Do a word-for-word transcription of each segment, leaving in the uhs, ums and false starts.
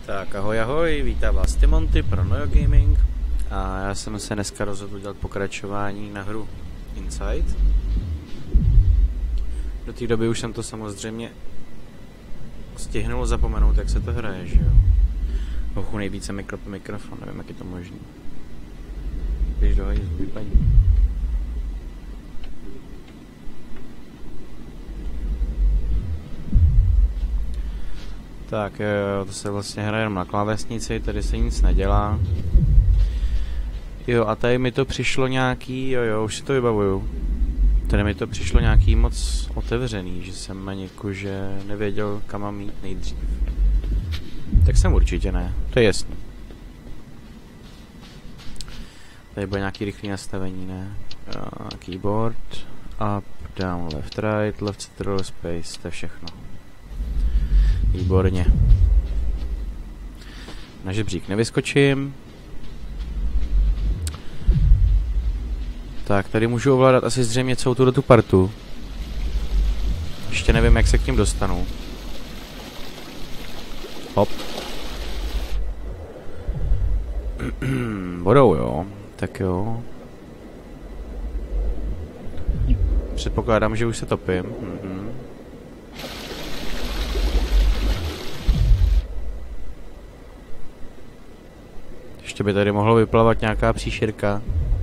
Tak ahoj ahoj, vítám vás Timonty pro Nojo Gaming a já jsem se dneska rozhodl udělat pokračování na hru Inside. Do té doby už jsem to samozřejmě stihnul zapomenout, jak se to hraje, že jo. Ochu nejvíce mi klope mikrofon, nevím, jak je to možný. Když do hajzlu vypadí. Tak jo, to se vlastně hraje jenom na klávesnici, tady se nic nedělá. Jo, a tady mi to přišlo nějaký, jo jo, už si to vybavuju. Tady mi to přišlo nějaký moc otevřený, že jsem ani jakože nevěděl, kam mám jít nejdřív. Tak jsem určitě ne, to je jasný. Tady bude nějaký rychlý nastavení, ne? Uh, keyboard, up, down, left, right, left, ctrl, space, to je všechno. Výborně. Na žebřík nevyskočím. Tak, tady můžu ovládat asi zřejmě celou tuto tu partu. Ještě nevím, jak se k tím dostanu. Hop. Vodou, jo. Tak jo. Předpokládám, že už se topím. Mhm. Ještě by tady mohlo vyplavat nějaká příšerka.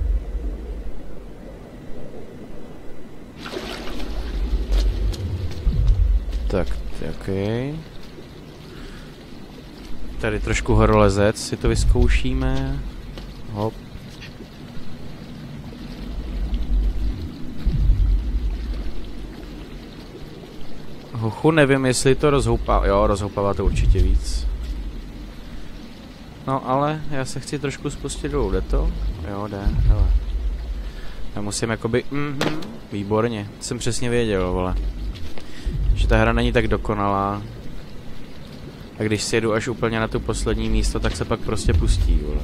Tak, okej. Tady trošku horolezec si to vyzkoušíme. Hop. Hochu, nevím, jestli to rozhoupá. Jo, rozhoupává to určitě víc. No ale já se chci trošku spustit dolů, jde to? Jo, jde, hele. Já musím jakoby, mhm, výborně, jsem přesně věděl, vole. Že ta hra není tak dokonalá. A když si jedu až úplně na tu poslední místo, tak se pak prostě pustí, vole.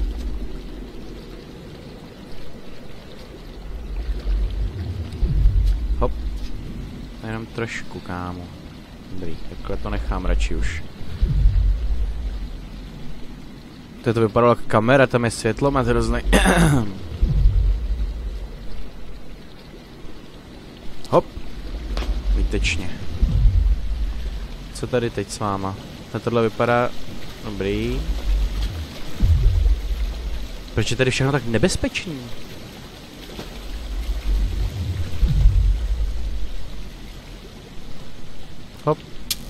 Hop. Jenom trošku, kámo. Dobrý, takhle to nechám radši už. To, to vypadalo jako kamera, tam je světlo, má hrozný. Hop. Výtečně. Co tady teď s váma? Tohle vypadá dobrý. Proč je tady všechno tak nebezpečný? Hop.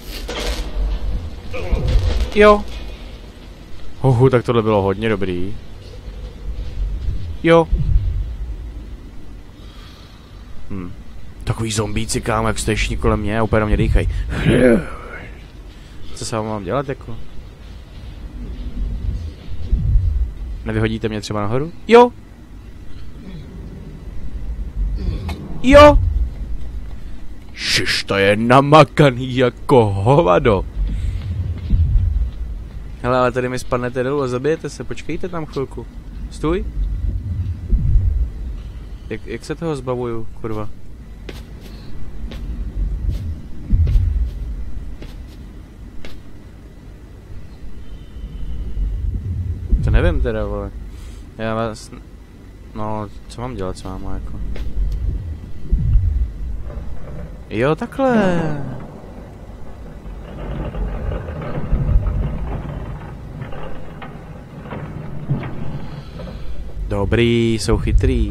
Jo. Hohu, tak tohle bylo hodně dobrý. Jo. Hm. Takový zombíci, kámo, jak stojíš kolem mě a úplně na mě dýchají. Co se vám mám dělat, jako? Nevyhodíte mě třeba nahoru? Jo. Jo. Šiš, to je namakaný jako hovado. Hele, ale tady mi spadnete dolů a zabijete se, počkejte tam chvilku. Stůj. Jak, jak se toho zbavuju, kurva? To nevím teda, vole. Já vás... No, co mám dělat s váma, jako? Jo, takhle. Dobrý, jsou chytrý.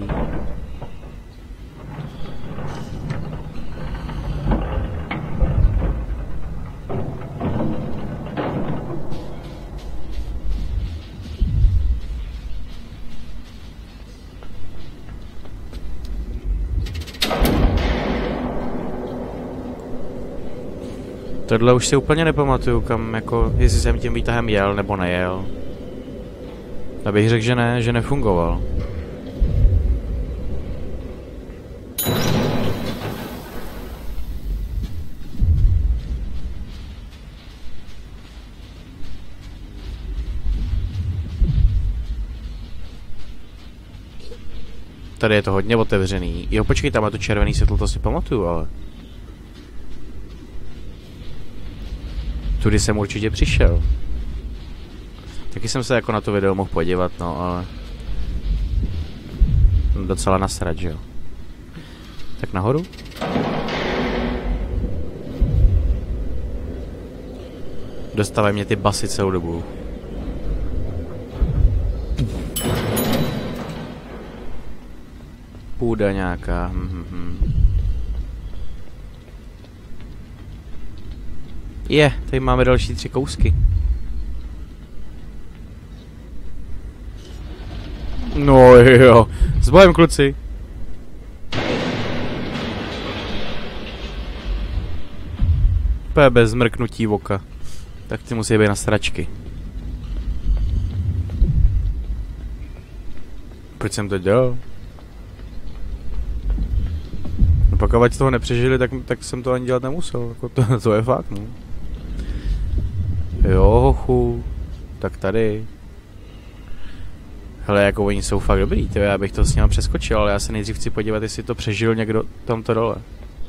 Tohle už si úplně nepamatuju, kam jako, jestli jsem tím výtahem jel nebo nejel. Abych řekl, že ne, že nefungoval. Tady je to hodně otevřený. Jo, počkej, tam je to červený světlo, to si pamatuju, ale... Tudy jsem určitě přišel. Taky jsem se jako na to video mohl podívat, no, ale... Docela nasrat, že jo. Tak nahoru? Dostávají mě ty basy celou dobu. Půda nějaká. Hm, hm. Je, tady máme další tři kousky. No jo, s bojem kluci. P bez zmrknutí oka. Tak ty musí být na stračky. Proč jsem to dělal? No pak ať toho nepřežili, tak, tak jsem to ani dělat nemusel. Jako to, to je fakt, no. Jo, hochu. Tak tady. Hele, jako oni jsou fakt dobrý, tyhle, já bych to s nima přeskočil, ale já se nejdřív chci podívat, jestli to přežil někdo tamto dole.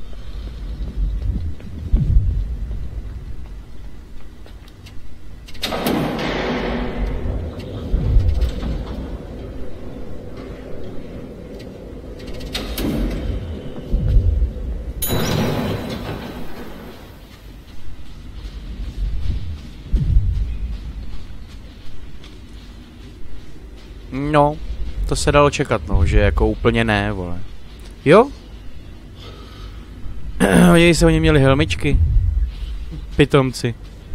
No, to se dalo čekat, no, že jako úplně ne, vole. Jo? Oni se oni měli helmičky. Pitomci.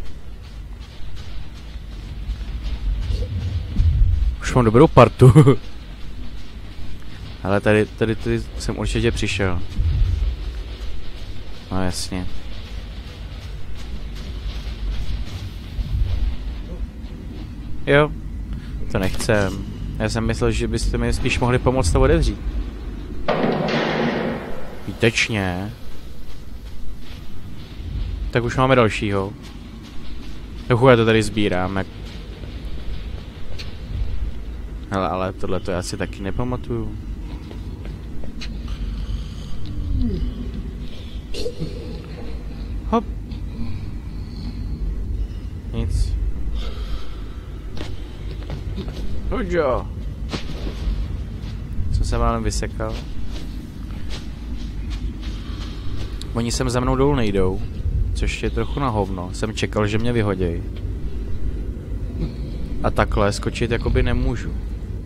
Už mám dobrou partu. Ale tady, tady, tady jsem určitě přišel. No jasně. Jo, to nechcem. Já jsem myslel, že byste mi spíš mohli pomoct to otevřít. Výtečně. Tak už máme dalšího. Trochu já to tady sbírám. Jak... Hele, ale tohle to já si taky nepamatuju. Hop. Nic. Hoďo. Jsem se málem vysekal. Oni sem za mnou dolů nejdou, což je trochu na hovno. Jsem čekal, že mě vyhoděj. A takhle skočit jakoby nemůžu.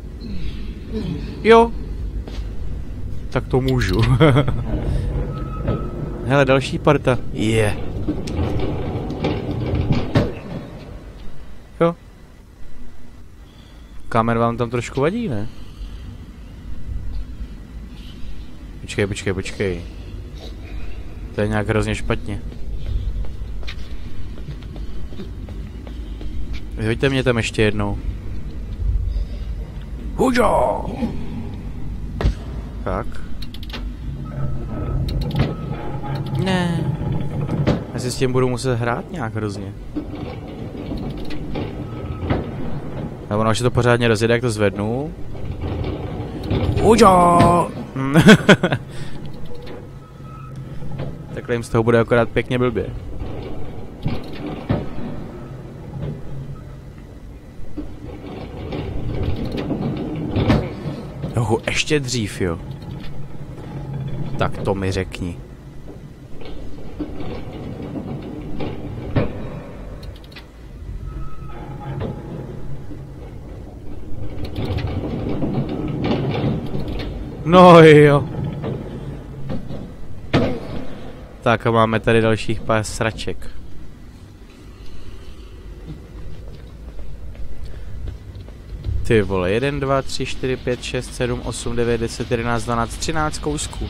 Jo. Tak to můžu. Hele, další parta. Je. Yeah. Jo. Kamer vám tam trošku vadí, ne? Počkej, počkej, počkej. To je nějak hrozně špatně. Vyhoďte mě tam ještě jednou. Huďo! Tak. Ne. Já si s tím budu muset hrát nějak hrozně. A ono, až to pořádně rozjede, jak to zvednu. Huďo! Takhle jim z toho bude akorát pěkně blbě. Ohu, ještě dřív, jo. Tak to mi řekni. No jo. Tak a máme tady dalších pár sraček. Ty vole, jedna, dva, tři, čtyři, pět, šest, sedm, osm, devět, deset, jedenáct, dvanáct, třináct kousků.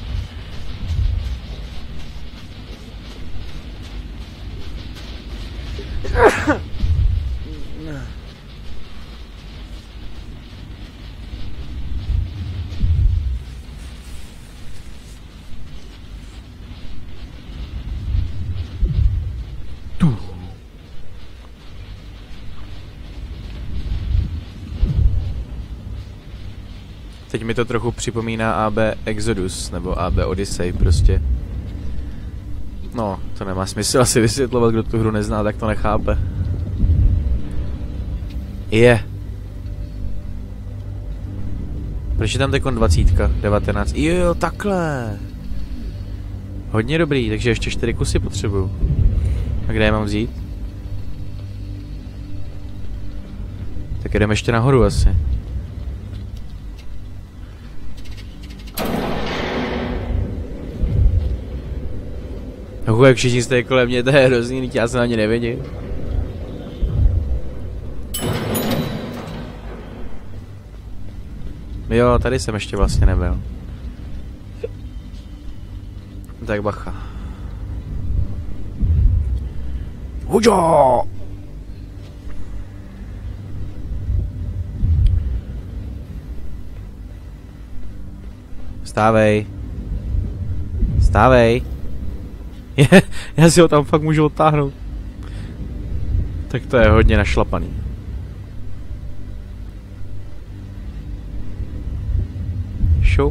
Teď mi to trochu připomíná A B Exodus, nebo A B Odyssey prostě. No, to nemá smysl asi vysvětlovat, kdo tu hru nezná, tak to nechápe. Je. Proč je tam teď dvacítka, devatenáct? Jo, takhle. Hodně dobrý, takže ještě čtyři kusy potřebuju. A kde je mám vzít? Tak jdeme ještě nahoru asi. Uhu, jak všichni jste kolem mě, to je hrozný, já se na ně nevidím. Jo, tady jsem ještě vlastně nebyl. Tak bacha. Huďo! Stávej. Stávej. Je, já si ho tam fakt můžu odtáhnout. Tak to je hodně našlapaný. Šup.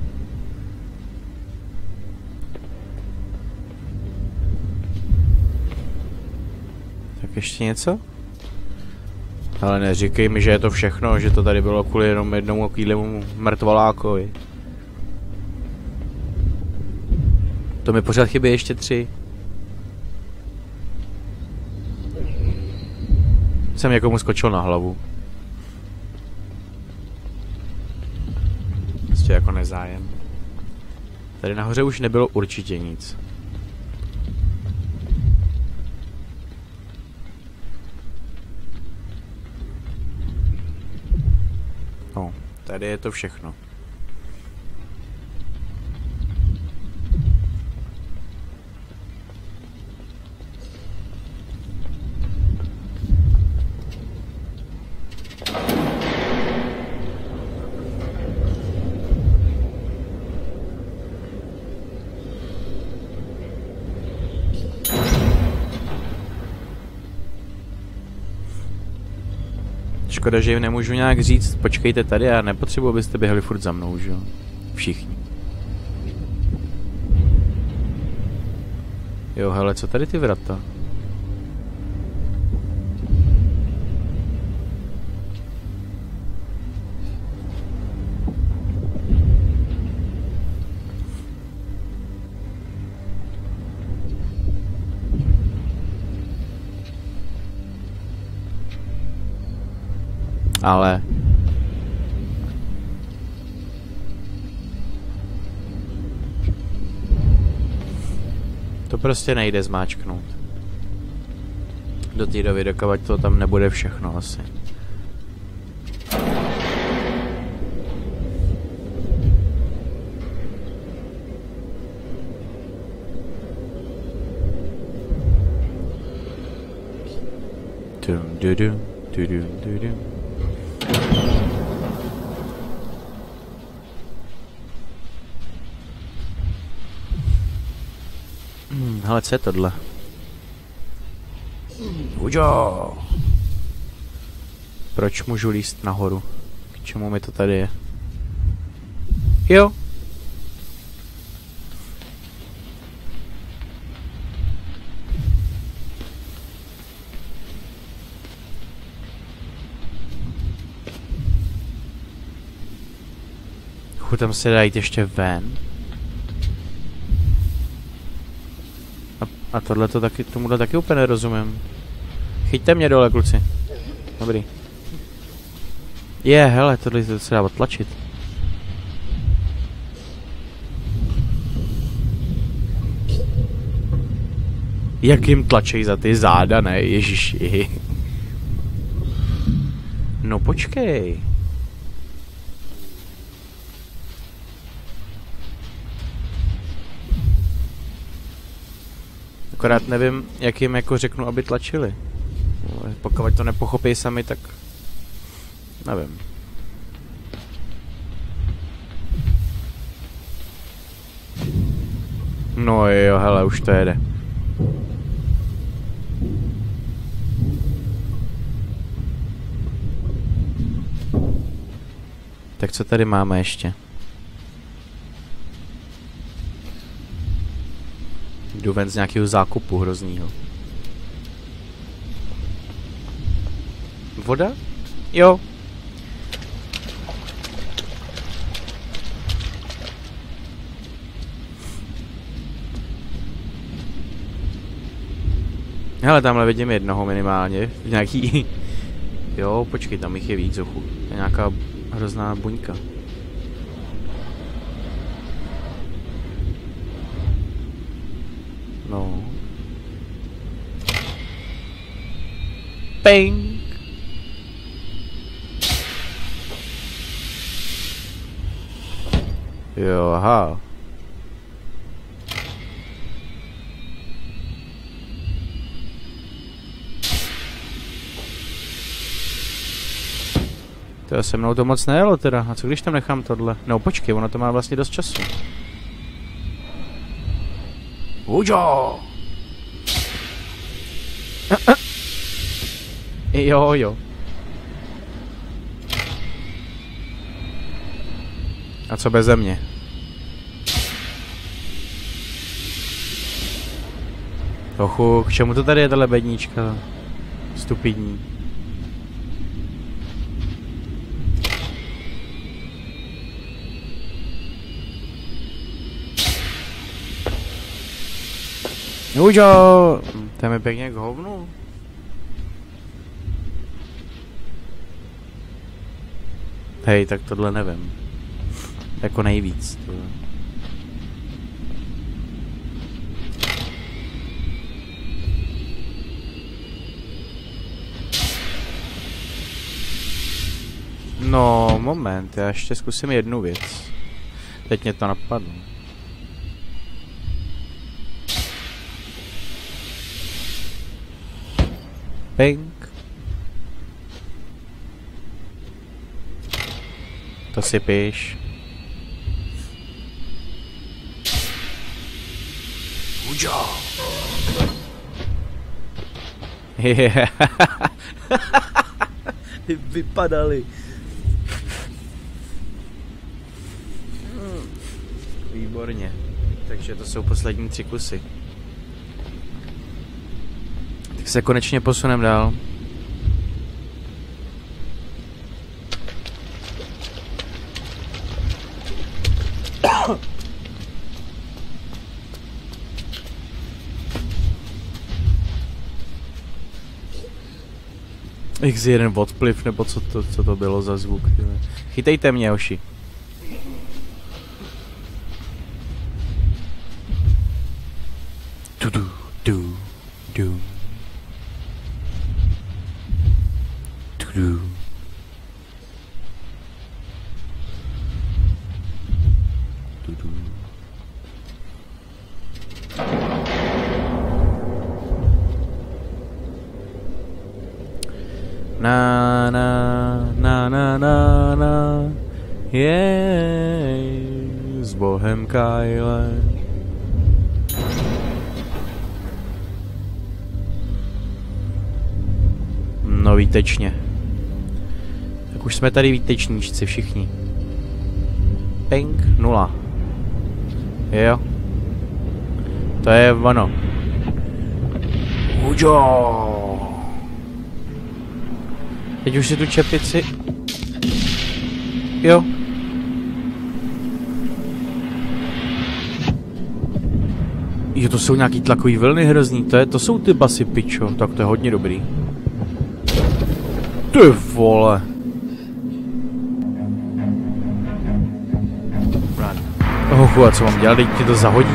Tak ještě něco? Ale neříkej mi, že je to všechno, že to tady bylo kvůli jenom jednomu takovému mrtvolákovi. To mi pořád chybí ještě tři. Jsem někomu skočil na hlavu. Prostě jako nezájem. Tady nahoře už nebylo určitě nic. No, tady je to všechno. Škoda, že jim nemůžu nějak říct, počkejte tady, já nepotřebuji, abyste běhali furt za mnou, že jo? Všichni. Jo, hele, co tady ty vrata? Ale... To prostě nejde zmáčknout. Do té doby, dokud to tam nebude všechno asi. Dum, dum, dum, dum, dum, dum. Hmm, hele, co je tohle? Ujo! Proč můžu líst nahoru? K čemu mi to tady je? Jo! Chuť, tam se dá jít ještě ven. A tohle to taky, tomuhle taky úplně nerozumím. Chyťte mě dole, kluci. Dobrý. Je, hele, tohle to se dá odtlačit. Jak jim tlačej za ty záda, ne? Ježiši. No počkej. Akorát nevím, jak jim jako řeknu, aby tlačili. Pokud to nepochopí sami, tak... Nevím. No jo, hele, už to jede. Tak co tady máme ještě? Jdu ven z nějakého zákupu hroznýho. Voda? Jo. Hele, tamhle vidím jednoho minimálně. Nějaký... Jo, počkej, tam jich je víc, ochu. Je nějaká hrozná buňka. No. Ping! Jo, aha. To se mnou to moc nejelo teda. A co když tam nechám tohle? No počkej, ono to má vlastně dost času. Ujo! Jo, jo. A co beze mě? Trochu, k čemu to tady je tahle bednička? Stupidní. Ujo! Tam je pěkně k hovnu. Hej, tak tohle nevím. Jako nejvíc. Tohle. No, moment, já ještě zkusím jednu věc. Teď mě to napadlo. Pink. To si píš. Ujo. Vypadali. Výborně. Takže to jsou poslední tři kusy. Tak se konečně posunem dál. X jeden odpliv, nebo co to, co to bylo za zvuk. Chytejte mě, hoši. Du, du, du, du. Du, du. Du, du. Na na na na na na je s Bohem Kyle. No výtečně. Tak už jsme tady výtečníčci všichni. Ping, nula. Jo. To je ono. Ujo. Teď už si tu čepici... Jo. Jo, to jsou nějaký tlakový vlny hrozný, to, je, to jsou ty basy, pičo. Tak to je hodně dobrý. Ty vole. Ochu, a co mám dělat, teď ti to zahodí.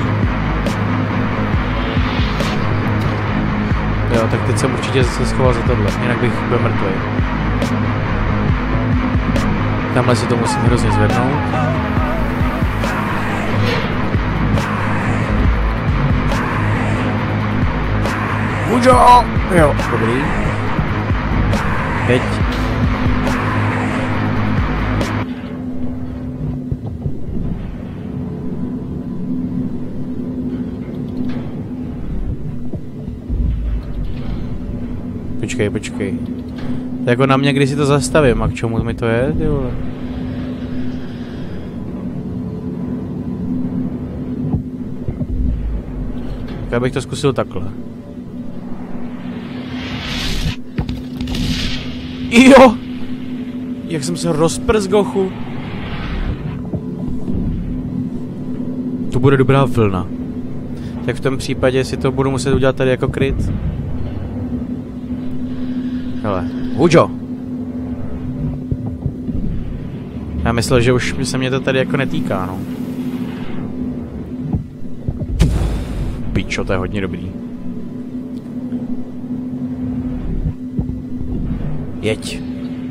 Jo, tak teď jsem určitě se schoval za tohle, jinak bych byl mrtvý. Tamhle si to musím hrozně zvednout. Ujo! Jo, dobrý. Teď. Počkej, počkej. Jako na mě, když si to zastavím, a k čemu mi to je, ty vole? Já bych to zkusil takhle. Jo! Jak jsem se rozprz, Gochu. To bude dobrá vlna. Tak v tom případě si to budu muset udělat tady jako kryt. Hele, Hujo! Já myslel, že už se mě to tady jako netýká, no. Pičo, to je hodně dobrý. Jeď.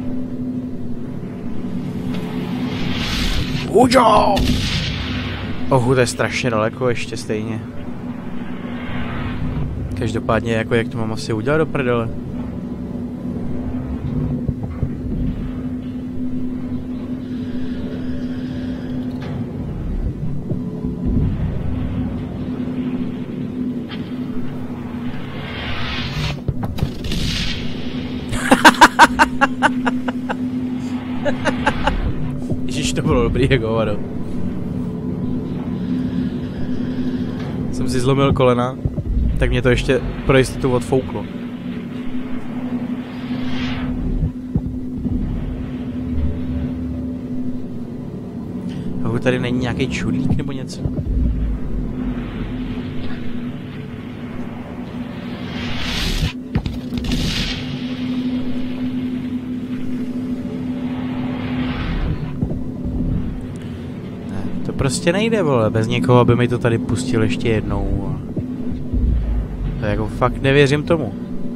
Hujo! Ohu, to je strašně daleko ještě stejně. Každopádně, jako jak to mám asi udělat do prdele? Ježiš, to bylo dobrý jako hovado. Jsem si zlomil kolena, tak mě to ještě pro jistotu odfouklo. A tady není nějaký čudlík nebo něco? To prostě nejde, vole, bez někoho, aby mi to tady pustil ještě jednou. To jako fakt nevěřím tomu.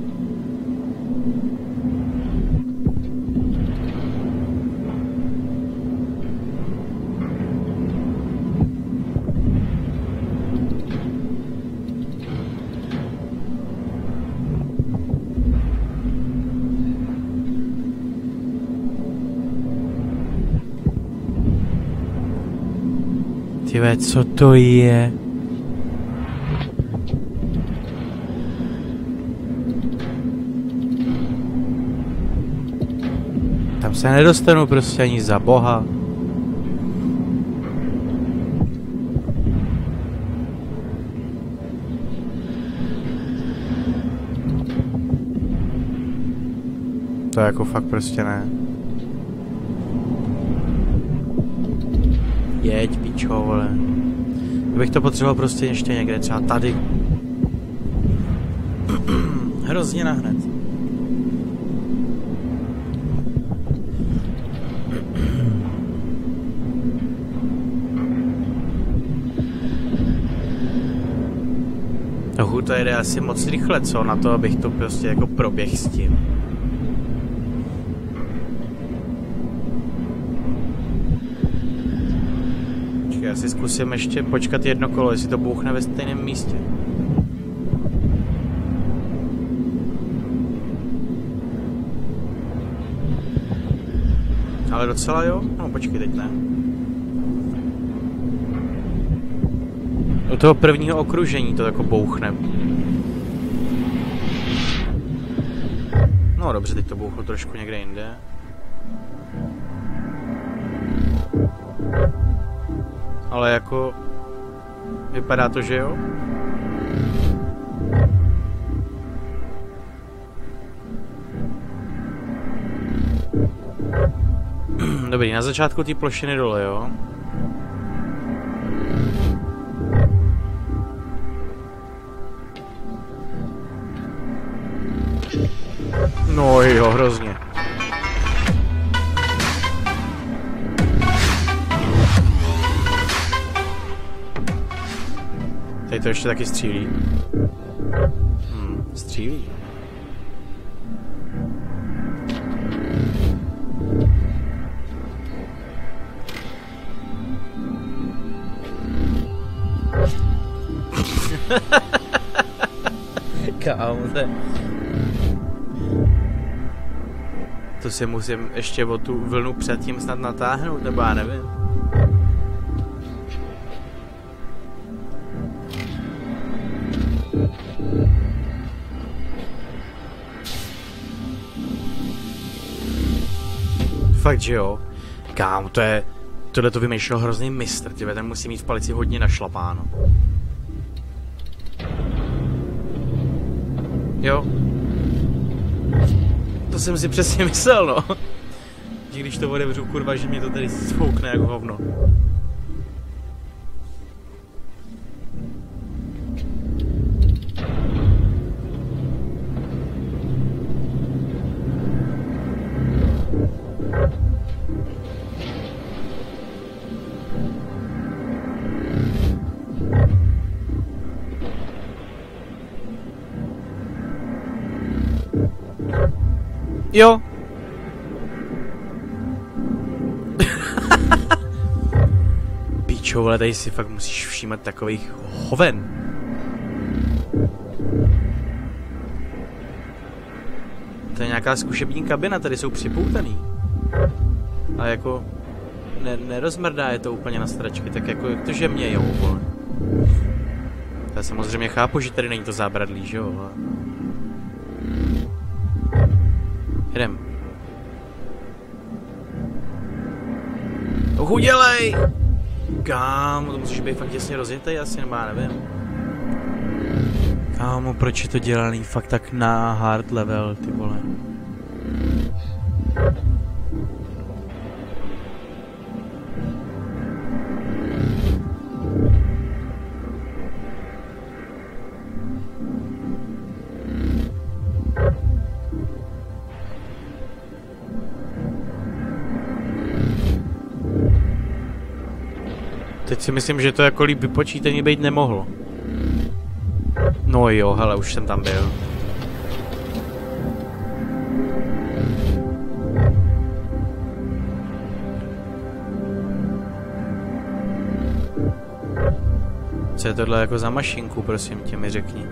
Tyve, co to je? Tam se nedostanu prostě ani za boha. To jako fakt prostě ne. Jeď, pičo, vole. Kdybych to potřeboval prostě ještě někde, třeba tady. Hrozně nahned. Ohu, to jde asi moc rychle, co? Na to, abych to prostě jako proběh s tím. Já si zkusím ještě počkat jedno kolo, jestli to bouchne ve stejném místě. Ale docela jo? No počkej, teď ne. U toho prvního okružení to jako bouchne. No dobře, teď to bouchlo trošku někde jinde. Ale jako... Vypadá to, že jo? Dobrý, na začátku té plošiny dole, jo? No jo, hrozně. Tady to ještě taky střílí. Hmm, střílí. Kámo, to... To si musím ještě o tu vlnu předtím snad natáhnout, nebo já nevím. Fakt, že jo? Kámo, to je... Tohle to vymýšlel hrozný mistr, tyhle, ten musí mít v palici hodně našlapáno. Jo. To jsem si přesně myslel, no. Že když to otevřu, kurva, že mě to tady sfoukne jako hovno. Jo. Píčo, ale tady si fakt musíš všímat takových hoven. To je nějaká zkušební kabina, tady jsou připoutaný. A jako ne, nerozmrdá je to úplně na stračky, tak jako jak to, že mě jo, vole. Já samozřejmě chápu, že tady není to zábradlí, že jo, ale... Jdem. Uhu, dělej! Kámo, to musíš být fakt těsně rozjetej asi, nebo já nevím. Kámo, proč je to dělaný fakt tak na hard level, ty vole. Teď si myslím, že to jako líp vypočítaný být nemohlo. No jo, hele, už jsem tam byl. Co je tohle jako za mašinku, prosím tě, mi řekni.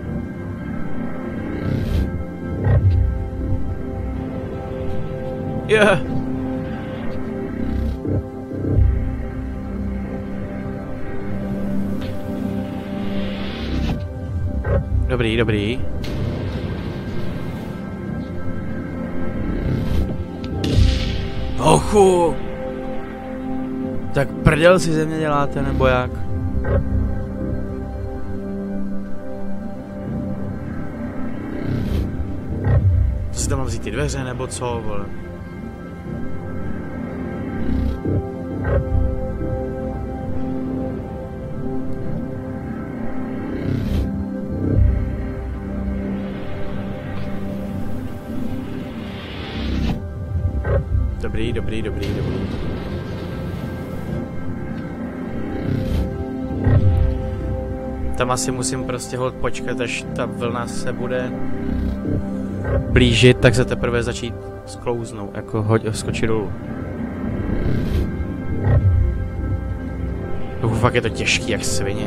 Yeah. Dobrý, dobrý. Ochu! Tak prdel si ze mě děláte, nebo jak? To si tam mám vzít ty dveře, nebo co, vole? Dobrý, dobrý, dobrý, dobrý. Tam asi musím prostě holt počkat, až ta vlna se bude blížit, tak se teprve začít sklouznout, jako hoď, skočit dolů. Uh, fakt je to těžký jak svině.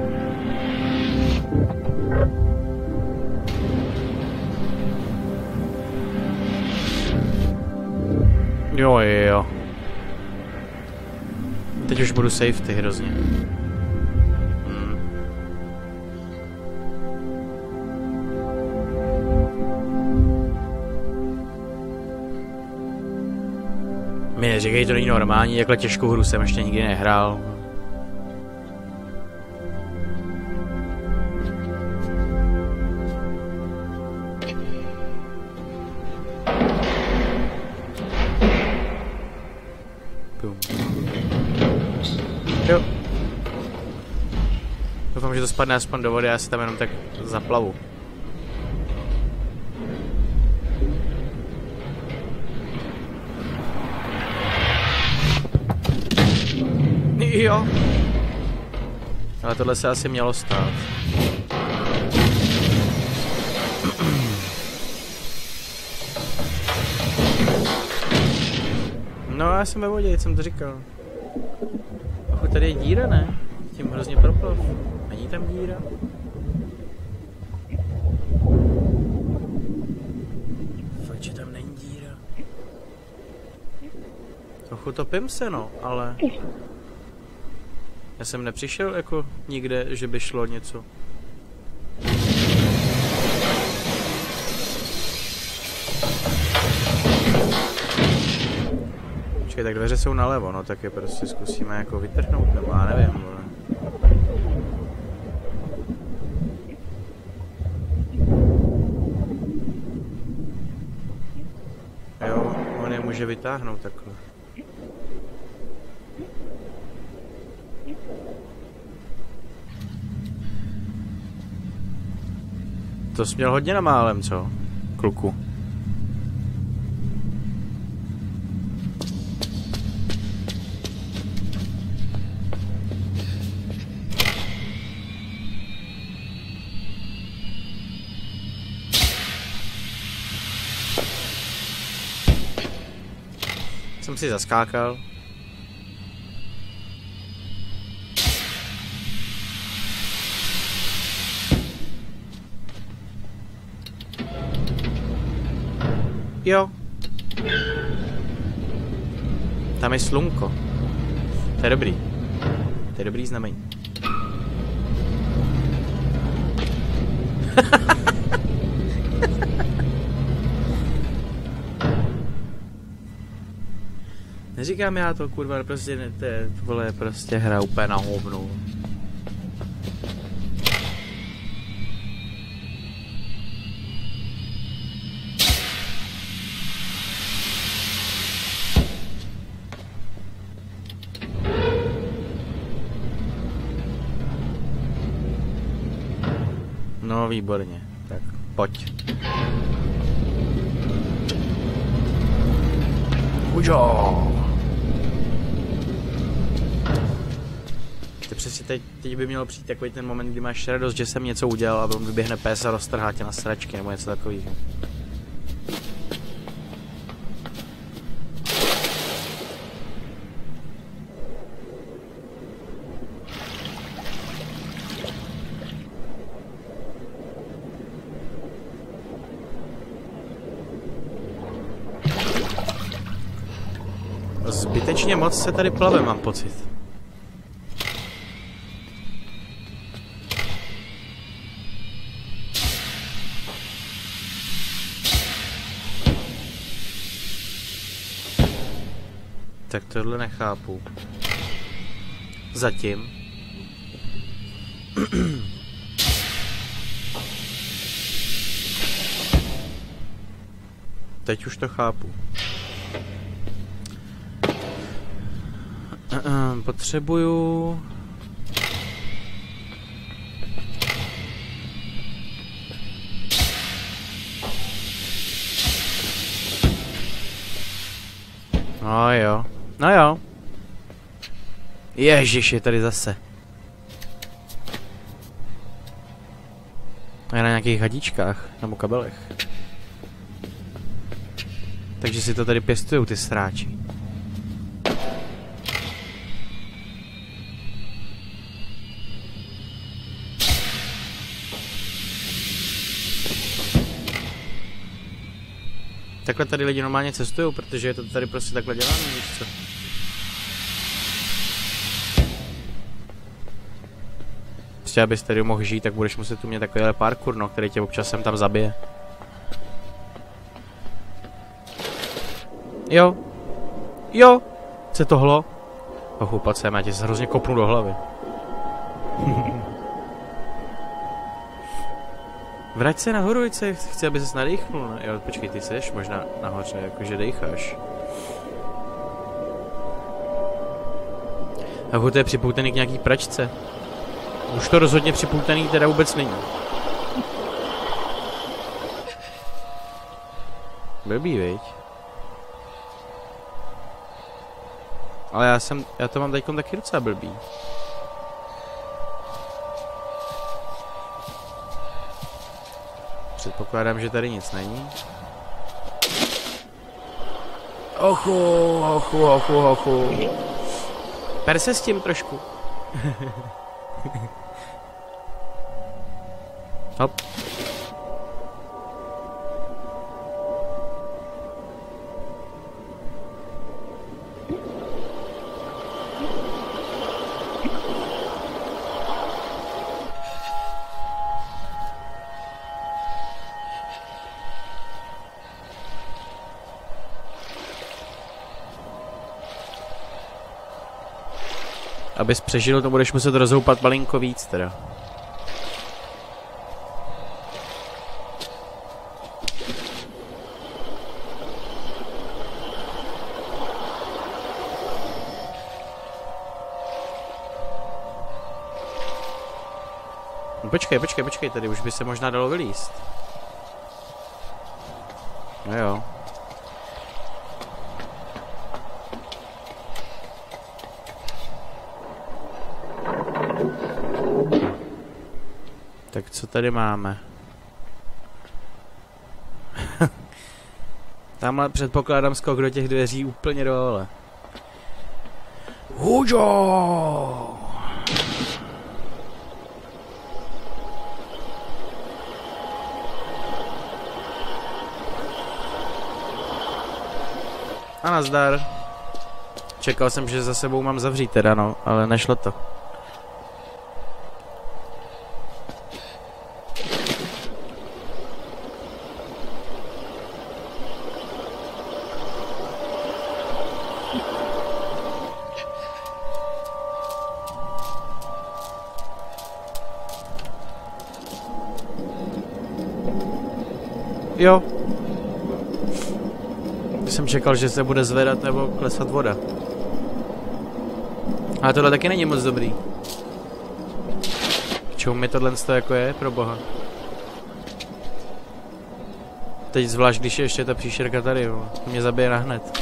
Jo, jo. Teď už budu safety hrozně. Hmm. Mi neříkej, to není normální, jakhle těžkou hru jsem ještě nikdy nehrál. Jo. Doufám, že to spadne aspoň do vody a já si tam jenom tak zaplavu. Jo. Ale tohle se asi mělo stát. No, já jsem ve vodě, jsem to říkal. Ach, tady je díra, ne? Tím hrozně proplav. Není tam díra? Fakt, že tam není díra. Trochu topím se, no, ale... Já jsem nepřišel jako nikde, že by šlo něco. Počkej, tak dveře jsou nalevo, no tak je prostě zkusíme jako vytrhnout, nebo já nevím, ale... Jo, on je může vytáhnout takhle. To jsi měl hodně na málem, co? Kluku. Jsem si zaskákal. Jo. Tam je slunko. To je dobrý. To je dobrý znamení. Neříkám já to, kurva, prostě ne, to je, vole, prostě hra úplně na hovnu. No, výborně. Tak, pojď. Ujo! Ty přesně teď, teď by mělo přijít takový ten moment, kdy máš radost, že jsem něco udělal a on vyběhne pes a roztrhá tě na sračky nebo něco takového. Zbytečně moc se tady plave, mám pocit. Tak tohle nechápu. Zatím. Teď už to chápu. Potřebuju... No jo, no jo. Ježiš, je tady zase. Je na nějakých hadičkách, nebo kabelech. Takže si to tady pěstujou ty sráči. Takhle tady lidi normálně cestují, protože je to tady prostě takhle děláno, víš co? Prostě abys tady mohl žít, tak budeš muset tu mít takovýhle parkour, no, který tě občas sem tam zabije. Jo. Jo. Co tohle? Oh, pojď sem, já tě hrozně kopnu do hlavy. Vrať se nahoru, chci, chci, aby ses nadýchnul. No, jo, počkej, ty seš možná nahoře, jakože dejcháš. A to je připoutaný k nějaký pračce. Už to rozhodně připoutaný teda vůbec není. Blbý, viď? Ale já jsem, já to mám teďkom taky docela blbý. Předpokládám, že tady nic není. Ochu, ochu, ochu, ochu. Per se s tím trošku. Hop. Abys přežil, to budeš muset rozhoupat malinko víc teda. No počkej, počkej, počkej, tady už by se možná dalo vylízt. No jo. Tak co tady máme? Tamhle předpokládám skok do těch dveří úplně dole. Hujo! A nazdar. Čekal jsem, že za sebou mám zavřít teda, no, ale nešlo to. Jo. Jsem čekal, že se bude zvedat nebo klesat voda. Ale tohle taky není moc dobrý. Čemu mi tohle jako je, pro boha? Teď zvlášť, když je ještě ta příšerka tady, jo. To mě zabije nahned.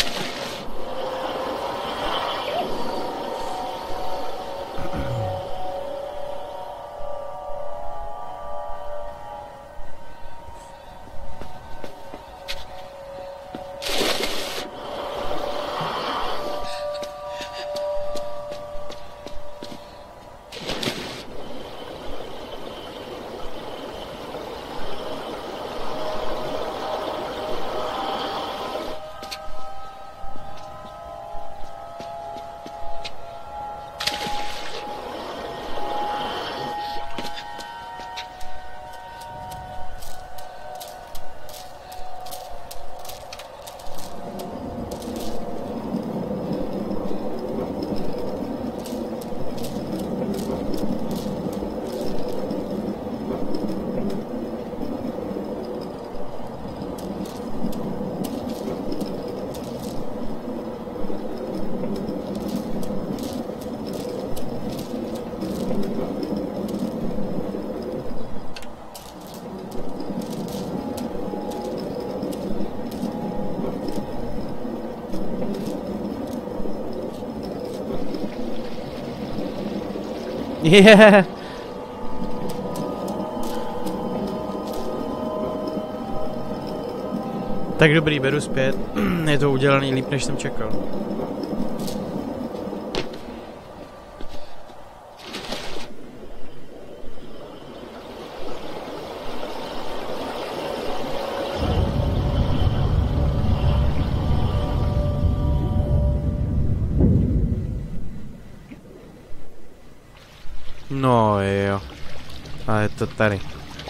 Yeah. Tak dobrý, beru zpět. Je to udělaný líp, než jsem čekal. No jo. A je to tady.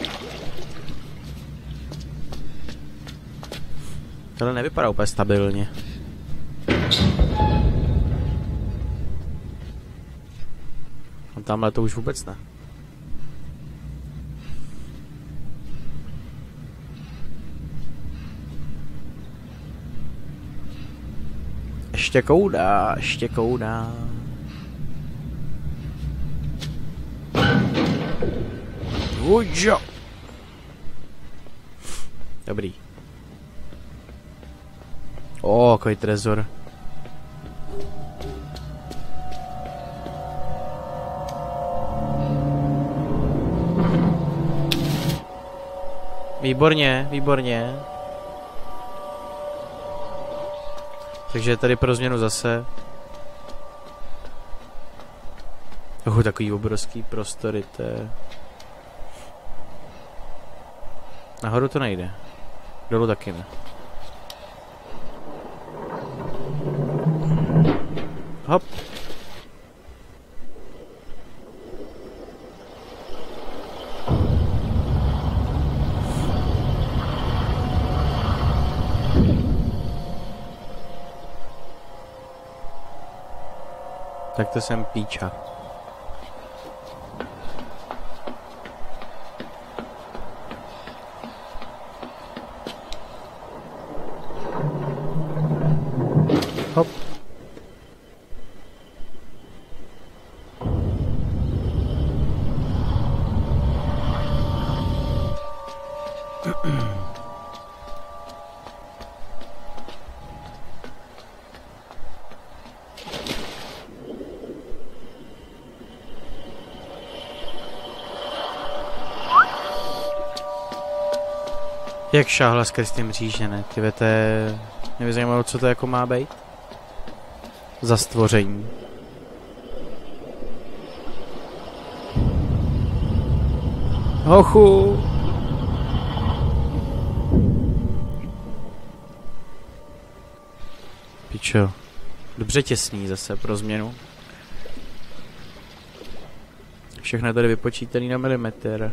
Tohle nevypadá úplně stabilně. A tamhle to už vůbec ne. Ještě koudá, ještě koudá. Ujo. Dobrý. O, takový trezor. Výborně, výborně. Takže tady pro změnu zase. Oh, takový obrovský prostory, to je... Nahoru to nejde. Dolů taky ne. Hop. Tak to jsem píča. Hop. Jak šáhla skrz ty mříže, ne? Ty vete, mě by zajímalo, co to jako má být. Za stvoření. Hochu! Pičo. Dobře těsný zase pro změnu. Všechno je tady vypočítaný na milimetr.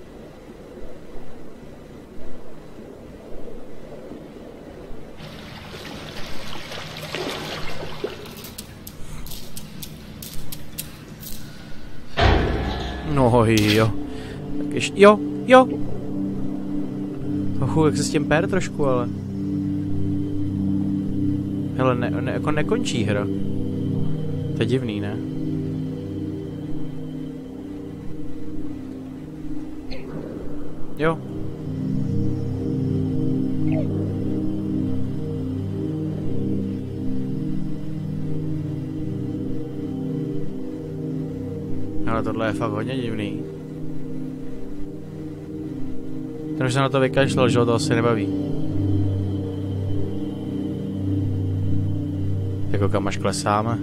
No jo. Tak ještě, jo, jo. Ochu, jak se s tím pér trošku, ale. Hele, ne, ne, jako nekončí hra. To je divný, ne? Jo. Ale tohle je fakt hodně divný. Ten už se na to vykašlal, že ho to asi nebaví. Jako kam až klesáme.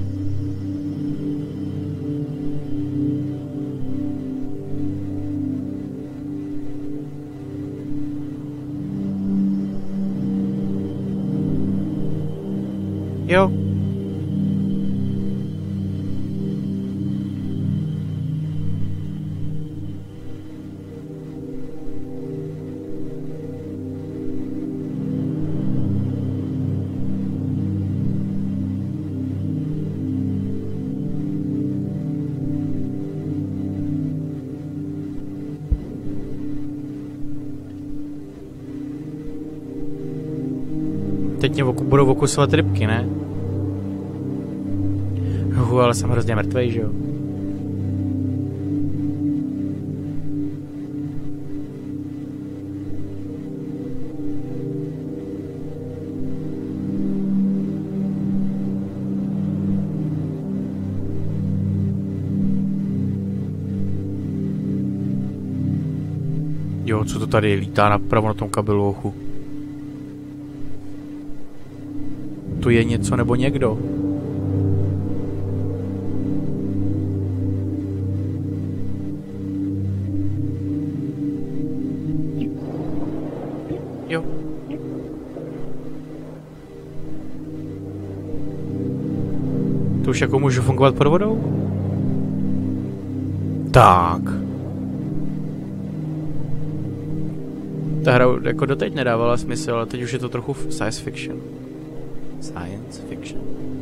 Jo. Teď mě voku, budou okusovat rybky, ne? Uhu, ale jsem hrozně mrtvej, že jo? Jo, co to tady lítá napravo na tom kabelu, ochu? Tu je něco nebo někdo. Jo. To už jako můžu fungovat pod vodou? Tak. Ta hra jako doteď nedávala smysl, ale teď už je to trochu science fiction. Science fiction.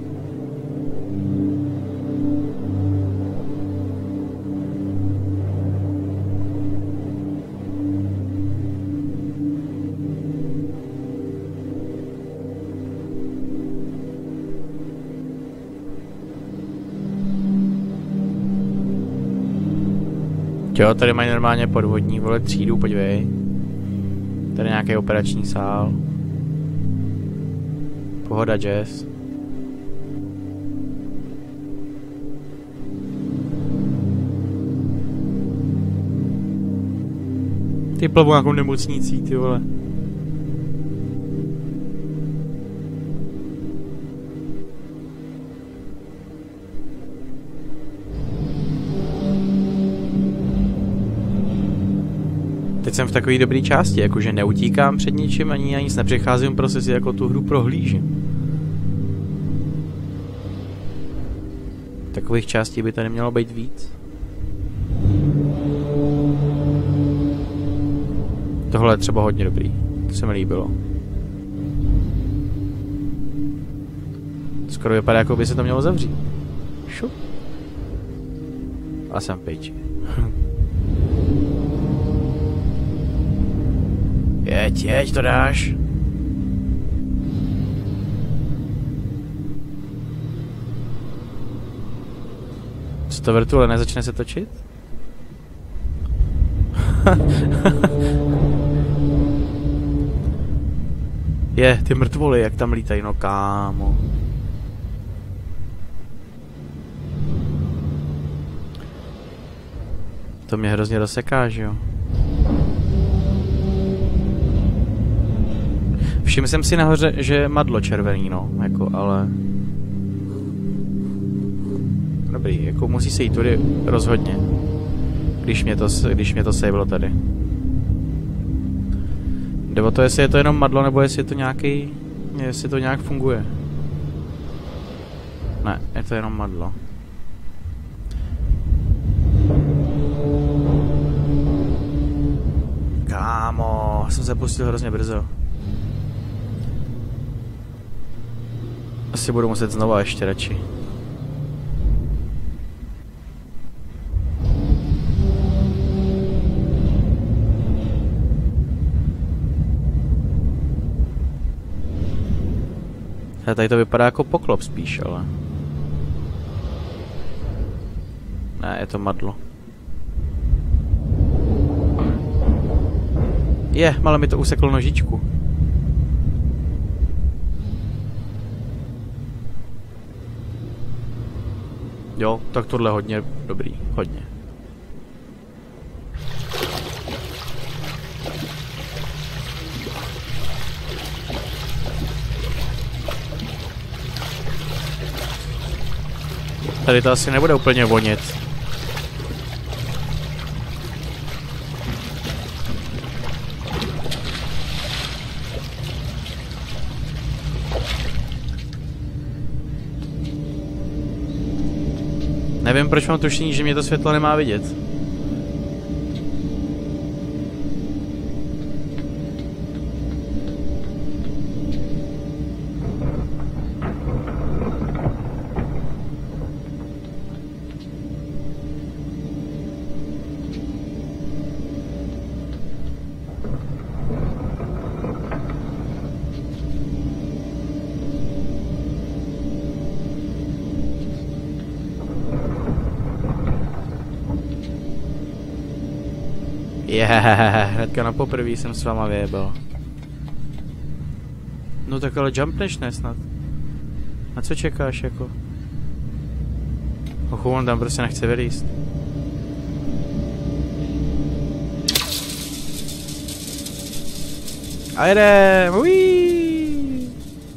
Jo, tady mají normálně podvodní, vole, třídu, podívej. Tady nějaký operační sál. Pohoda, jazz. Ty plavou nějakou nemocnicí, ty vole. Teď jsem v takové dobré části, jakože neutíkám před ničím, ani nic nepřicházím, prostě si jako tu hru prohlížím. Takových částí by to nemělo být víc. Tohle je třeba hodně dobrý. To se mi líbilo. Skoro vypadá, jako by se to mělo zavřít. Šup. A jsem pryč. Jeď, jeď, to dáš. Co to vrtule, nezačne se točit? Je, ty mrtvoly, jak tam lítají, no kámo. To mě hrozně rozseká, že jo? Všiml jsem si nahoře, že je madlo červený, no, jako, ale... Dobrý, jako musí se jít tudy rozhodně. Když mě to, když mě to sejvlo tady. Jde o to, jestli je to jenom madlo, nebo jestli je to nějaký... Jestli to nějak funguje. Ne, je to jenom madlo. Kámo, jsem se pustil hrozně brzo. Asi budu muset znova ještě radši. Hele, tady to vypadá jako poklop spíš, ale... Ne, je to madlo. Je, ale mi to useklo nožičku. Jo, tak tohle hodně dobrý, hodně. Tady to asi nebude úplně vonět. Nevím, proč mám tušení, že mě to světlo nemá vidět. Yeah, hnedka na poprvé jsem s váma vyjebal. No tak ale jumpneš ne snad. Na co čekáš jako? Ochu, on tam prostě nechce vylízt. A jedem! Uííí!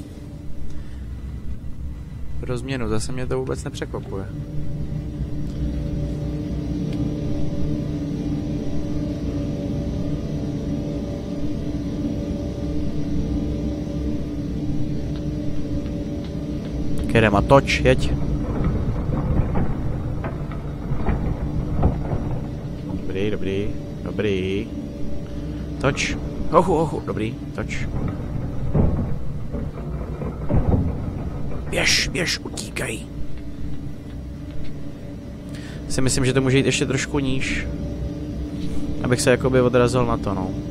Pro změnu, zase mě to vůbec nepřekvapuje. Jedem a toč, jeď. Dobrý, dobrý, dobrý. Toč. Ochu, ochu, dobrý, toč. Běž, běž, utíkaj. Si myslím, že to může jít ještě trošku níž. Abych se jakoby odrazil na to, no.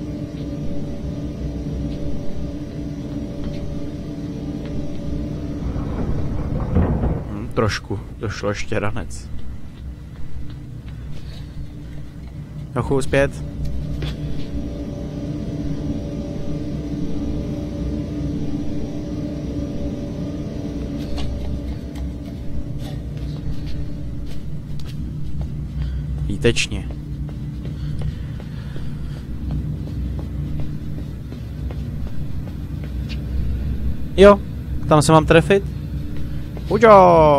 Trošku, došlo ještě ranec. Trochu zpět. Výtečně. Jo, tam se mám trefit. Uďo!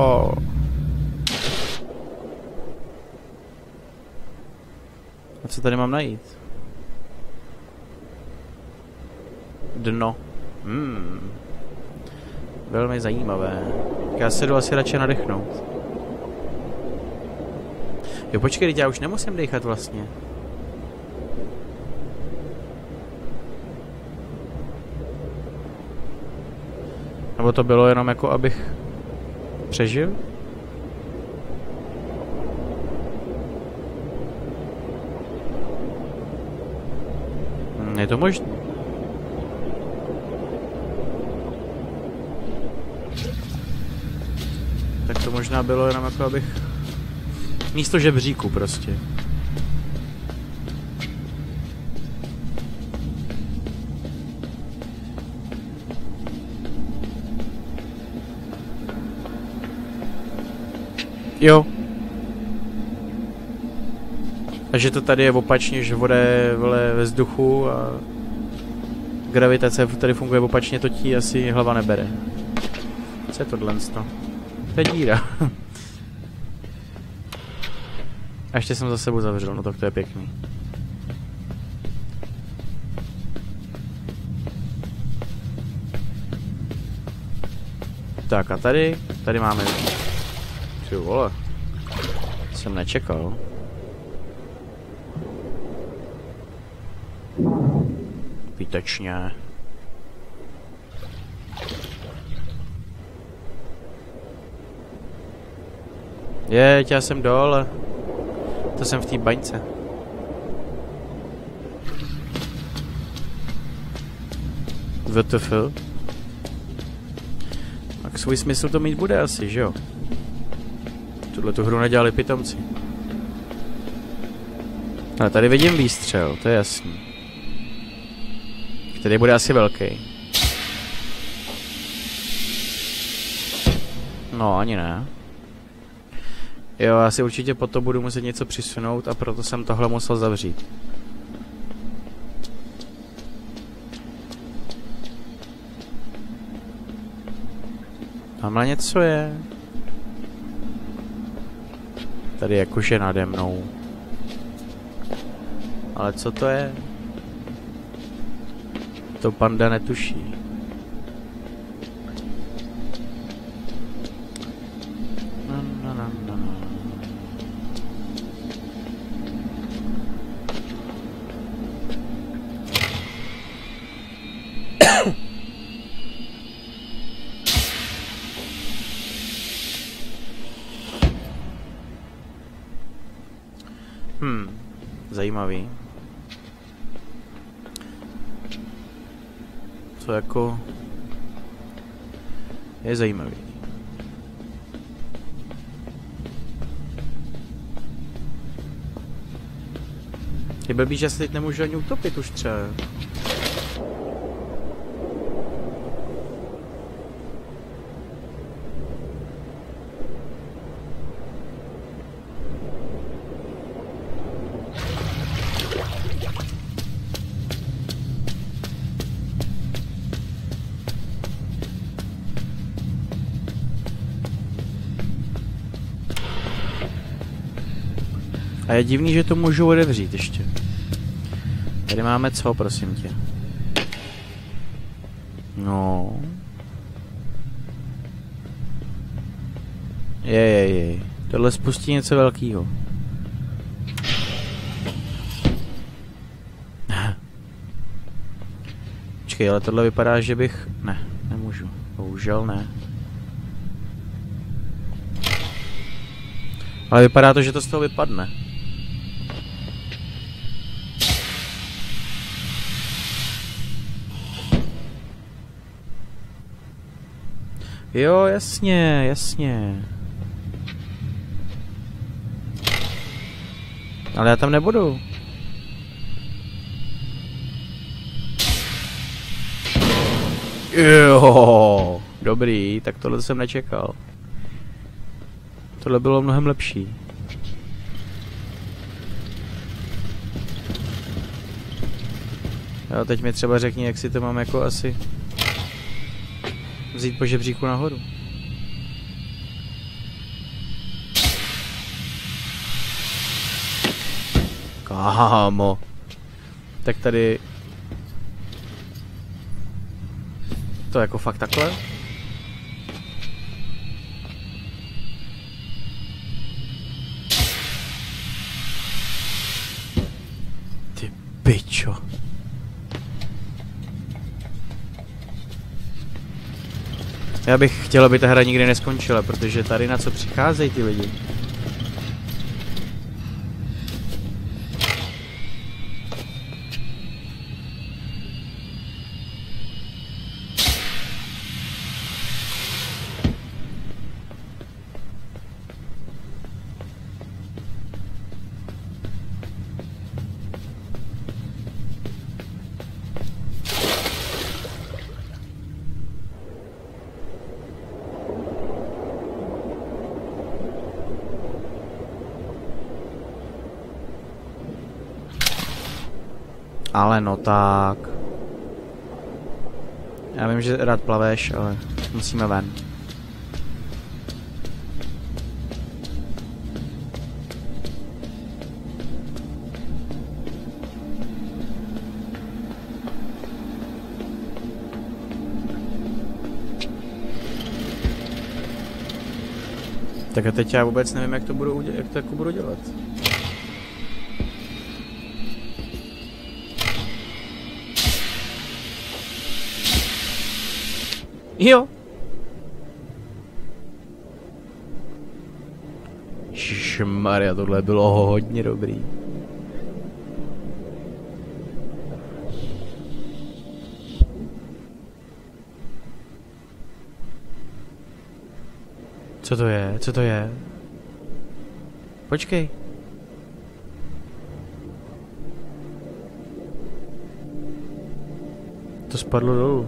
A co tady mám najít? Dno. Hmm. Velmi zajímavé. Já se jdu asi radši nadechnout. Jo, počkej, já už nemusím dechat vlastně. Nebo to bylo jenom jako, abych přežil? Je to možné? Tak to možná bylo jenom jako, abych... Místo žebříku prostě. Jo. Takže to tady je opačně, že voda je vole ve vzduchu a gravitace tady funguje opačně, to ti asi hlava nebere. Co je tohle? To je díra. A ještě jsem za sebou zavřel, no tak to je pěkný. Tak a tady, tady máme... Ty vole. Jsem nečekal. Výtečně. Je, já jsem dole. To jsem v té baňce. W T F? Tak svůj smysl to mít bude asi, že jo? Tuhle tu hru nedělali pitomci. Ale tady vidím výstřel, to je jasný. Který bude asi velký. No, ani ne. Jo, já si určitě po to budu muset něco přisunout a proto jsem tohle musel zavřít. Tamhle něco je. Tady jakože nade mnou. Ale co to je? To panda netuší. No, no, no, no, no. Hmm, zajímavý. To jako je zajímavý. Je blbý, že se teď nemůžu ani utopit už třeba. A je divný, že to můžu odevřít ještě. Tady máme co, prosím tě? No. Jej, jej, jej. Tohle spustí něco velkého. Počkej, ale tohle vypadá, že bych... Ne, nemůžu. Bohužel ne. Ale vypadá to, že to z toho vypadne. Jo, jasně, jasně. Ale já tam nebudu. Jo, dobrý, tak tohle jsem nečekal. Tohle bylo mnohem lepší. Jo, teď mi třeba řekni, jak si to mám jako asi vzít po žebříku nahoru. Kámo. Tak tady... To jako fakt takhle? Ty pičo. Já bych chtěl, aby ta hra nikdy neskončila, protože tady na co přicházejí ty lidi. Ale no tak. Já vím, že rád plaveš, ale musíme ven. Tak a teď já vůbec nevím, jak to budu, jak to jako budu dělat. Jo. Ježišmarja, tohle bylo hodně dobrý. Co to je? Co to je? Počkej. To spadlo dolů.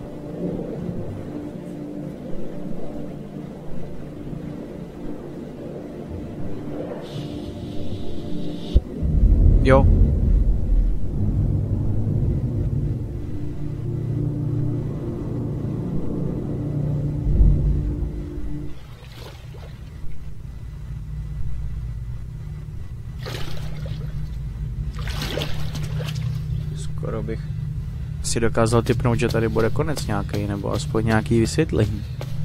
Jo. Skoro bych si dokázal tipnout, že tady bude konec nějaký, nebo aspoň nějaký vysvětlení.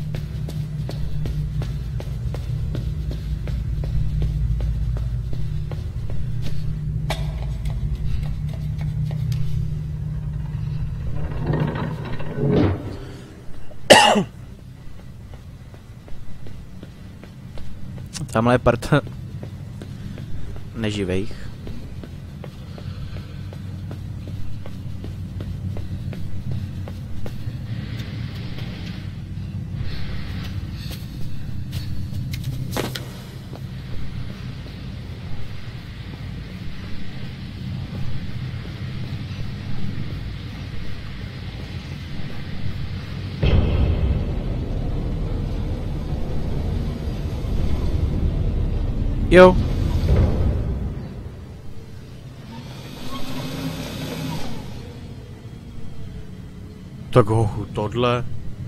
Tamhle je parta neživejch. Jo. Tak hochu, tohle.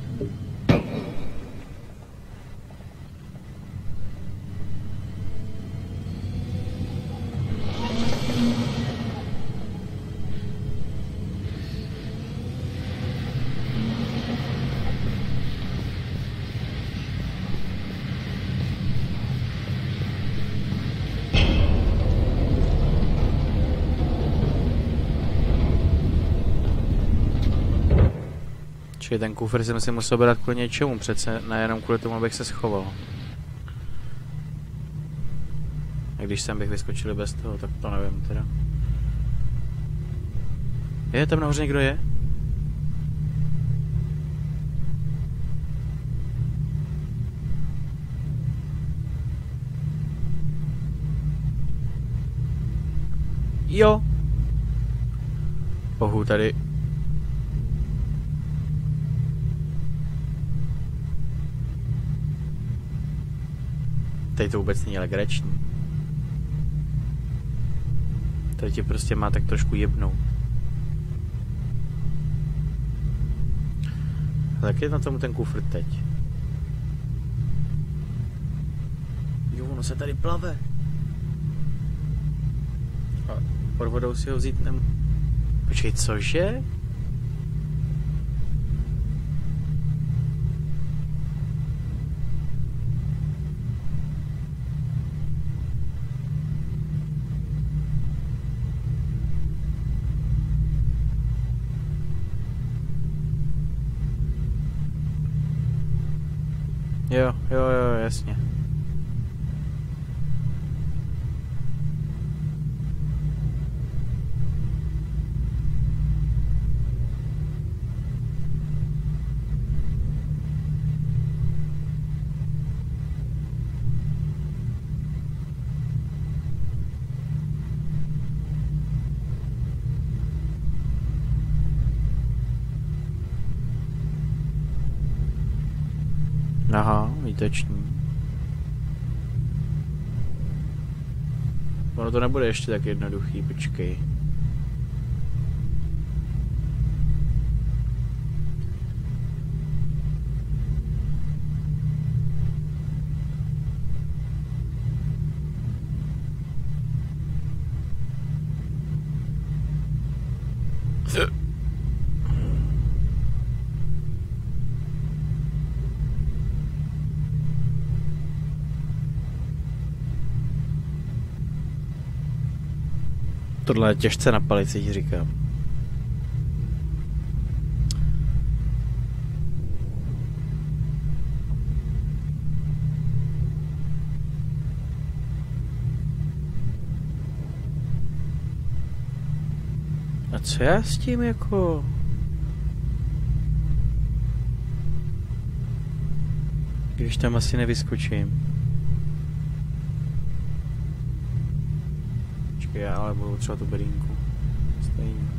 Čili ten kufr jsem si musel brát kvůli něčemu, přece nejenom kvůli tomu, abych se schoval. A když sem bych vyskočil bez toho, tak to nevím teda. Je, tam nahoře někdo je? Jo. Ohu, tady. Tady to vůbec není legrační. Tady tě prostě má tak trošku jebnou. Tak je na tomu ten kufr teď. Jo, ono se tady plave. A pod vodou si ho vzít nemůžu. Počkej, cože? Jo, jo, jo, jasně. Aha, výtečný. Ono to nebude ještě tak jednoduchý, počkej. Tohle je těžce na palici, ti říkám. A co já s tím jako... Když tam asi nevyskočím. Počkej, já ale budu třeba tu bedínku. Stejně.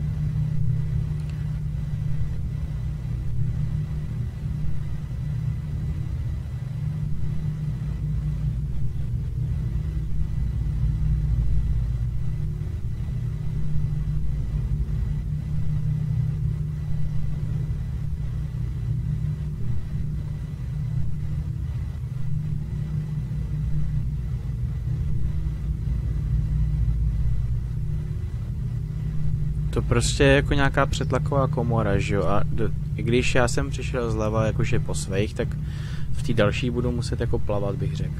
To prostě je jako nějaká přetlaková komora, že jo? A do, i když já jsem přišel zleva jakože po svých, tak v té další budu muset jako plavat, bych řekl.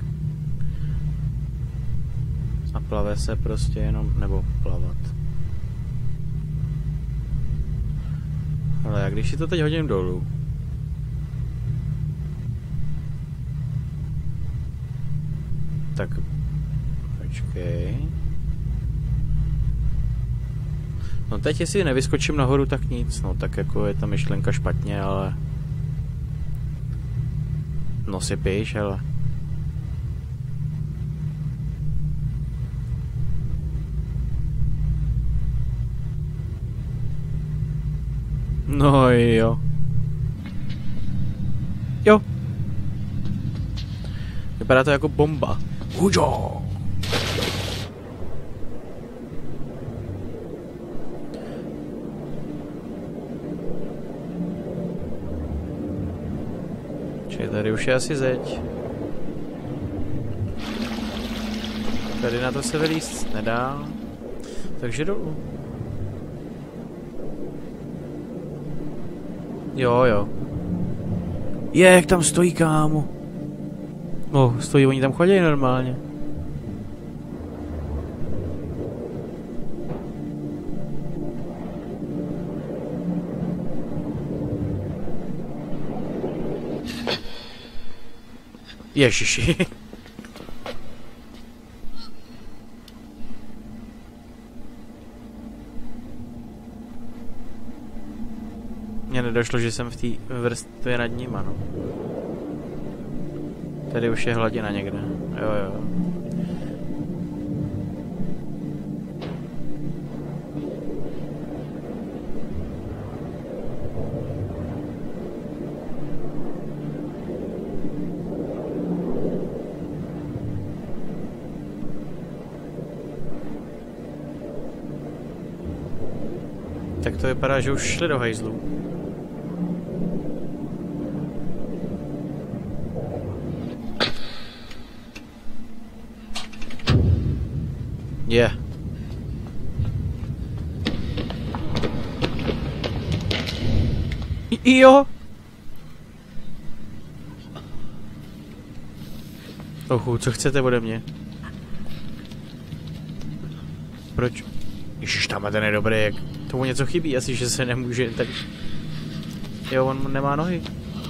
A plave se prostě jenom, nebo plavat. Ale jak když si to teď hodím dolů. Tak, počkej. No teď jestli nevyskočím nahoru, tak nic, no tak jako je ta myšlenka špatně, ale... No si píš, ale... No jo. Jo. Vypadá to jako bomba. Hujo! Tady už je asi zeď. Tady na to se vylízt nedá. Takže dolů. Jo, jo. Je, jak tam stojí, kámo. No, stojí, oni tam chodí normálně. Ježiši. Mně nedošlo, že jsem v té vrstvě nad ním, ano. Tady už je hladina někde. Jo, jo. Tak to vypadá, že už šli do hajzlu. Je. Yeah. Jo. Ochu, co chcete ode mě? Proč? Ježiš, tam ten je dobrý, jak... Tomu něco chybí, asi, že se nemůže, tak... Jo, on nemá nohy.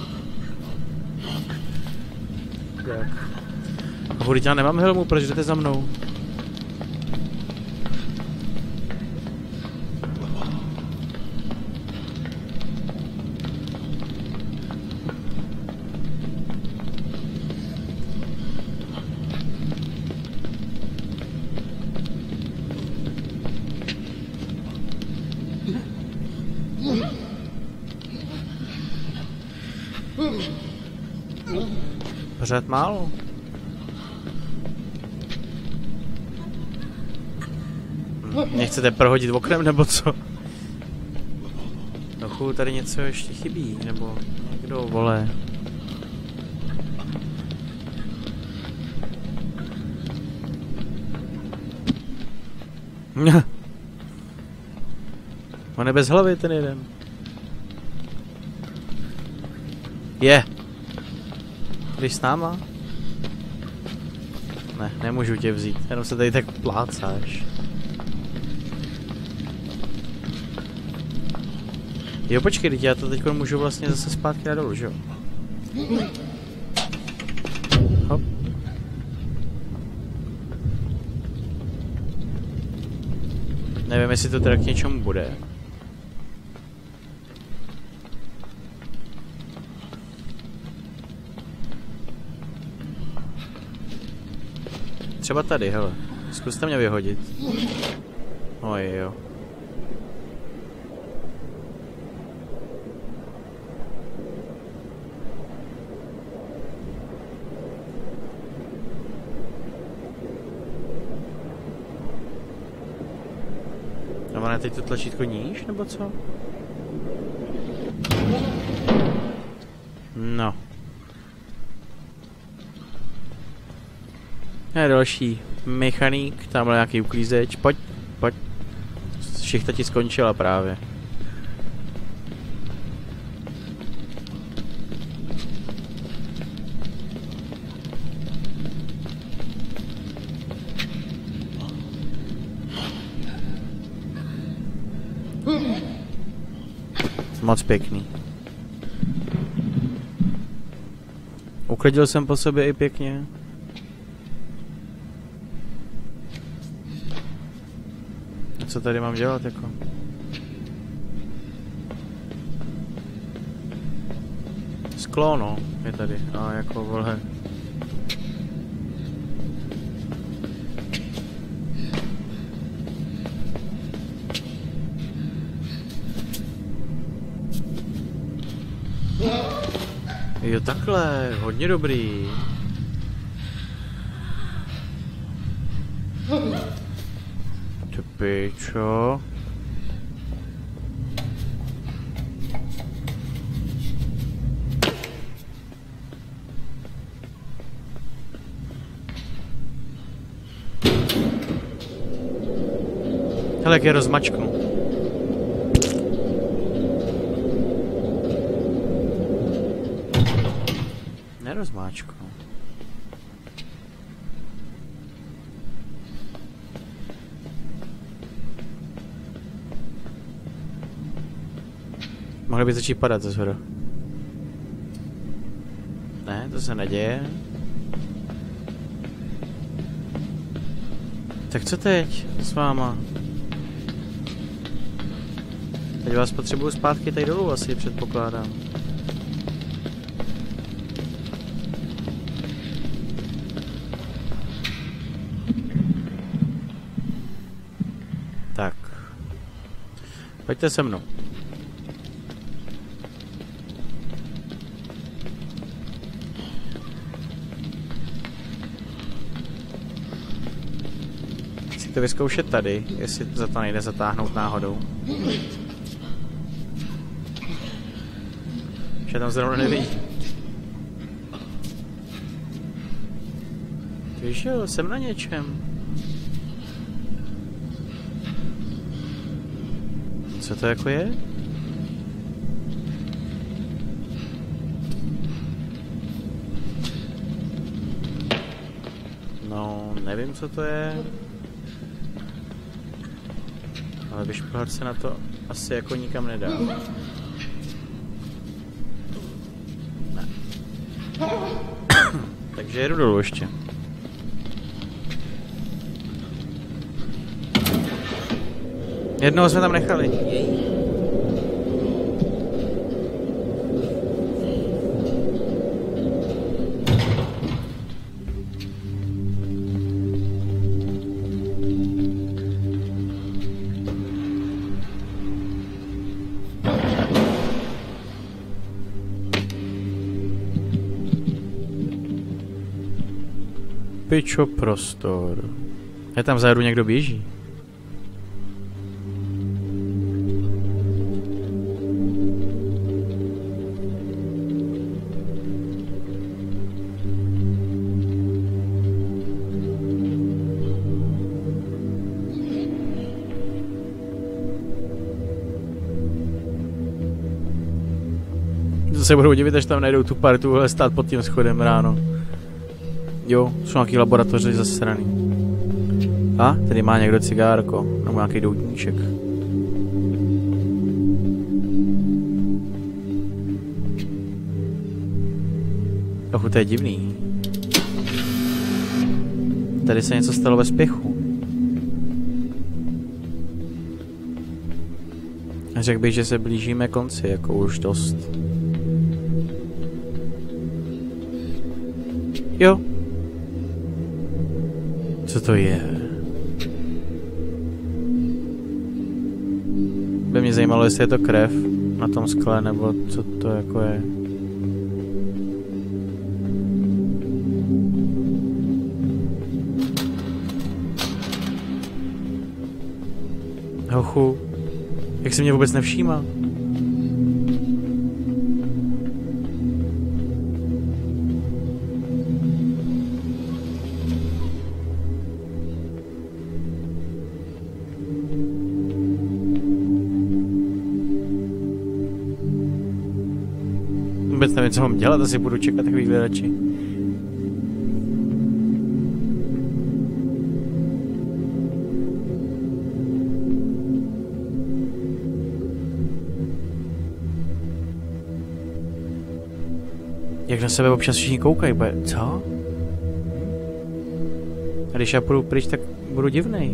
Tak. A vůbec já nemám helmu, proč jdete za mnou? Pořád málo. Mě chcete prohodit oknem, nebo co? Trochu tady něco ještě chybí, nebo někdo, vole. On je bez hlavy ten jeden. Je. Když s náma? Ne, nemůžu tě vzít, jenom se tady tak plácáš. Jo, počkej, teď já to teď můžu vlastně zase zpátky na dolů, že jo? Hop. Nevím, jestli to teda k něčemu bude. Třeba tady, hele. Zkuste mě vyhodit. Oj, jo. No, ona teď to tlačítko níž, nebo co? No. Je další mechanik, tamhle nějaký uklízeč, pojď, pojď. Šichta ti skončila právě. Moc pěkný. Uklidil jsem po sobě i pěkně. A co tady mám dělat jako? Sklo, no, je tady. A jako vole. Jo, takhle, hodně dobrý. Ty pičo. Hele, jak je rozmačknu. Nerozmáčknu. Mohli by začít padat ze zhora. Ne, to se neděje. Tak co teď s váma? Teď vás potřebuju zpátky tady dolů asi, předpokládám. Tak. Pojďte se mnou. Chci to vyzkoušet tady, jestli za to nejde zatáhnout náhodou. Že tam zrovna nevidí. Víš jo, jsem na něčem. Co to jako je? No, nevím, co to je. Ale vyšplhat se na to asi jako nikam nedá. Ne. Takže jedu dolů ještě. Jednoho jsme tam nechali. Pičo prostor. Je tam vzadu někdo běží. To se budou divit, až tam najdou tu partu, ale stát pod tím schodem ráno. Jo, jsou nějaký laboratoře zasraný. A, tady má někdo cigárko, nebo nějaký doutníček. Ochu, to je divný. Tady se něco stalo ve spěchu. Řekl bych, že se blížíme konci, jako už dost. Jo. Co to je? By mě zajímalo, jestli je to krev na tom skle, nebo co to jako je. Hochu, jak se mě vůbec nevšímal? Vůbec nevím, co mám dělat, asi budu čekat chvíli radši. Jak na sebe občas všichni koukají, bude, co? A když já půjdu pryč, tak budu divnej.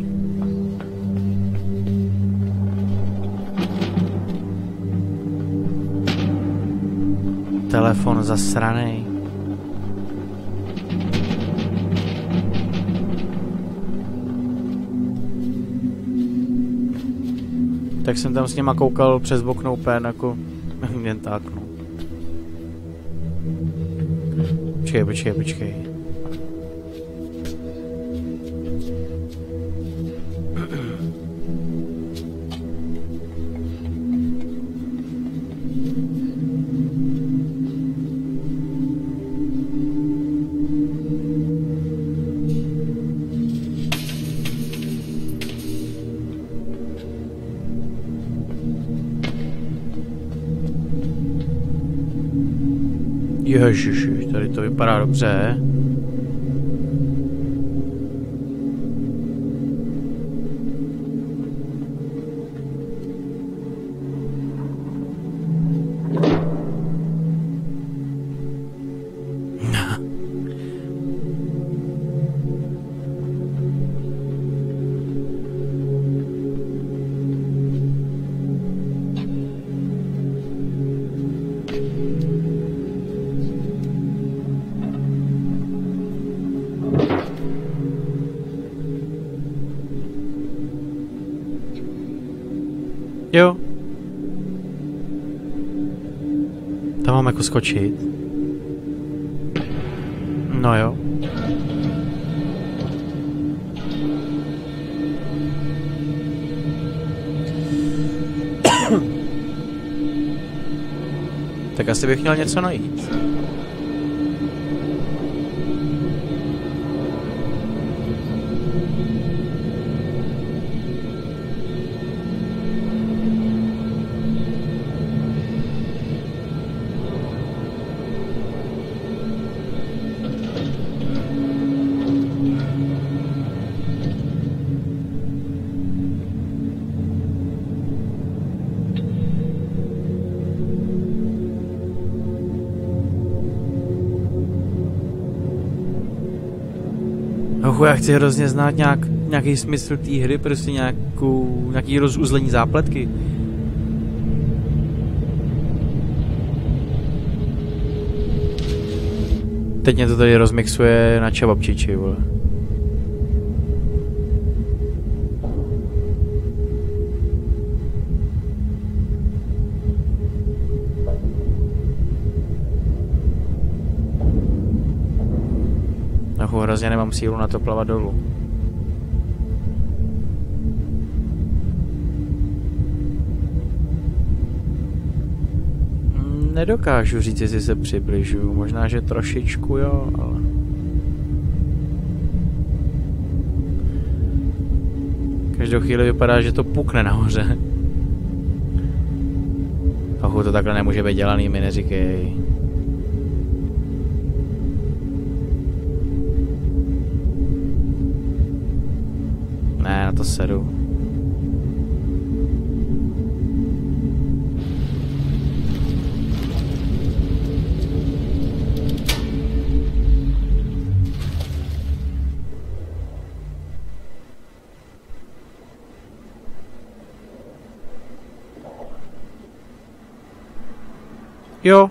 Telefon zasranej. Tak jsem tam s nima koukal přes okno úplně jako jen tak, no. Počkej, počkej, počkej. Ježiši, tady to vypadá dobře. Jo. Tam mám jako skočit. No jo. Tak asi bych měl něco najít. Ochu, já chci hrozně znát nějak, nějaký smysl té hry, prostě nějakou, nějaký rozuzlení zápletky. Teď mě to tady rozmixuje na čevapčiči, vole. Ochu, hrozně nemám sílu na to plavat dolů. Nedokážu říct, jestli se přibližuju. Možná, že trošičku, jo, ale... Každou chvíli vypadá, že to pukne nahoře. Ochu, to takhle nemůže být dělaný, mi neříkej. Ne, na to sedu. Jo.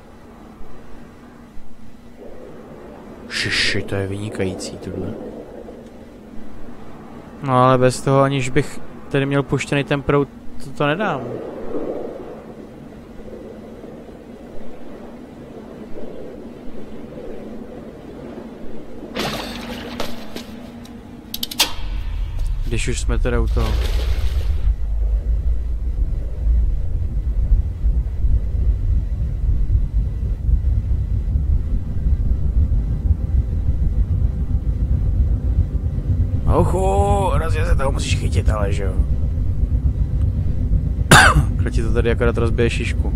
Šiši, to je vynikající tohle. No ale bez toho, aniž bych tady měl puštěný ten proud, to, to nedám. Když už jsme teda u toho. Ochu, rozje se toho musíš chytit, ale že jo. Kdo ti to tady akorát rozbije šišku.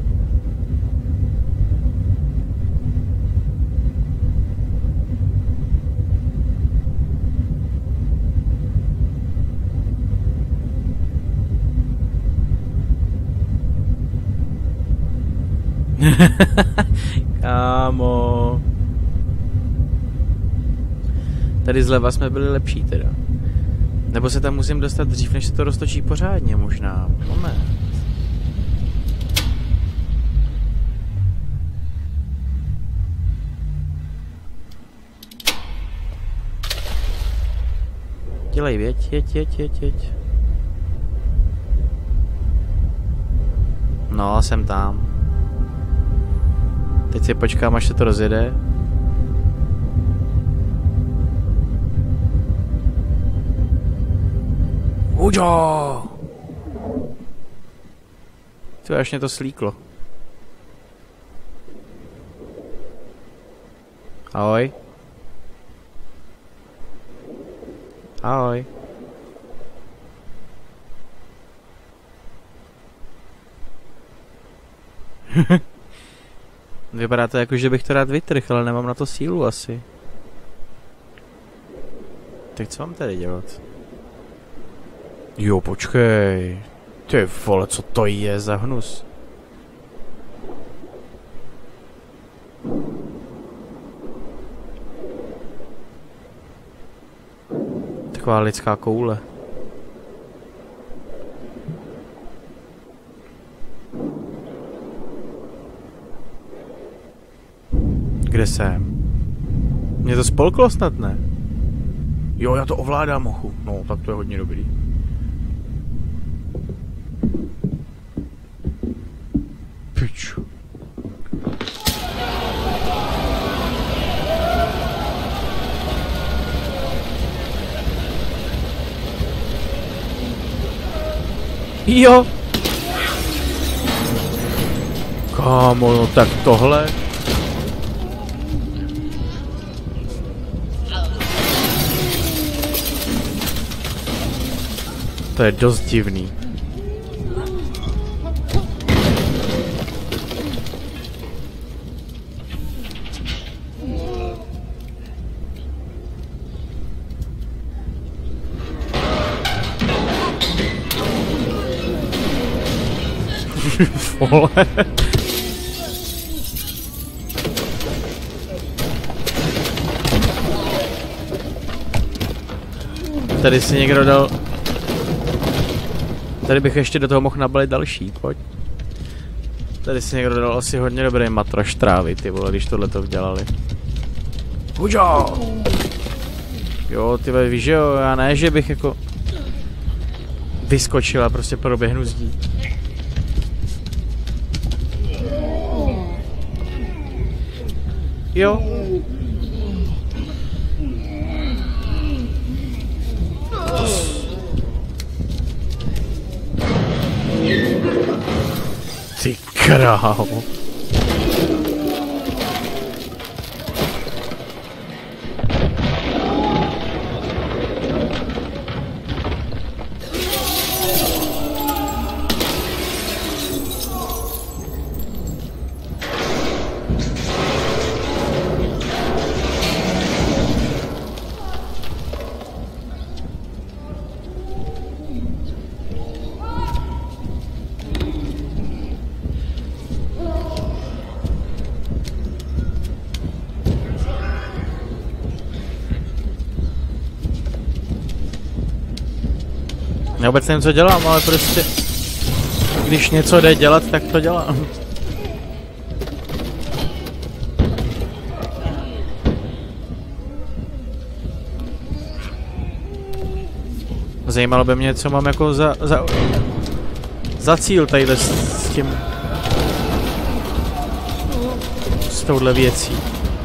Kámo. Tady zleva jsme byli lepší teda. Nebo se tam musím dostat dřív, než se to roztočí pořádně možná. Moment. Dělej, věď, jeď, jeď, jeď, jeď. No, jsem tam. Teď si počkám, až se to rozjede. Ujo! To až mě to slíklo. Ahoj. Ahoj. Vypadá to jako, že bych to rád vytrhl, ale nemám na to sílu asi. Tak co mám tady dělat? Jo, počkej. Ty vole, co to je za hnus? Taková lidská koule. Kde jsem? Mě to spolklo snad, ne? Jo, já to ovládám, mochu. No, tak to je hodně dobrý. Piču. Jo. Kámo, no tak tohle. To je dost divný. Vole. Tady si někdo dal... Tady bych ještě do toho mohl nabalit další, pojď. Tady si někdo dal asi hodně dobrý matroš trávy, ty vole, když tohle to dělali. Huďo! Jo, ty vole, víš, jo, já ne, že bych jako... vyskočil a prostě proběhnu zdí. Jo. Ty krávo. Já vůbec nevím, co dělám, ale prostě... Když něco jde dělat, tak to dělám. Zajímalo by mě, co mám jako za, za, za cíl tadyhle s, s tím, s touhle věcí.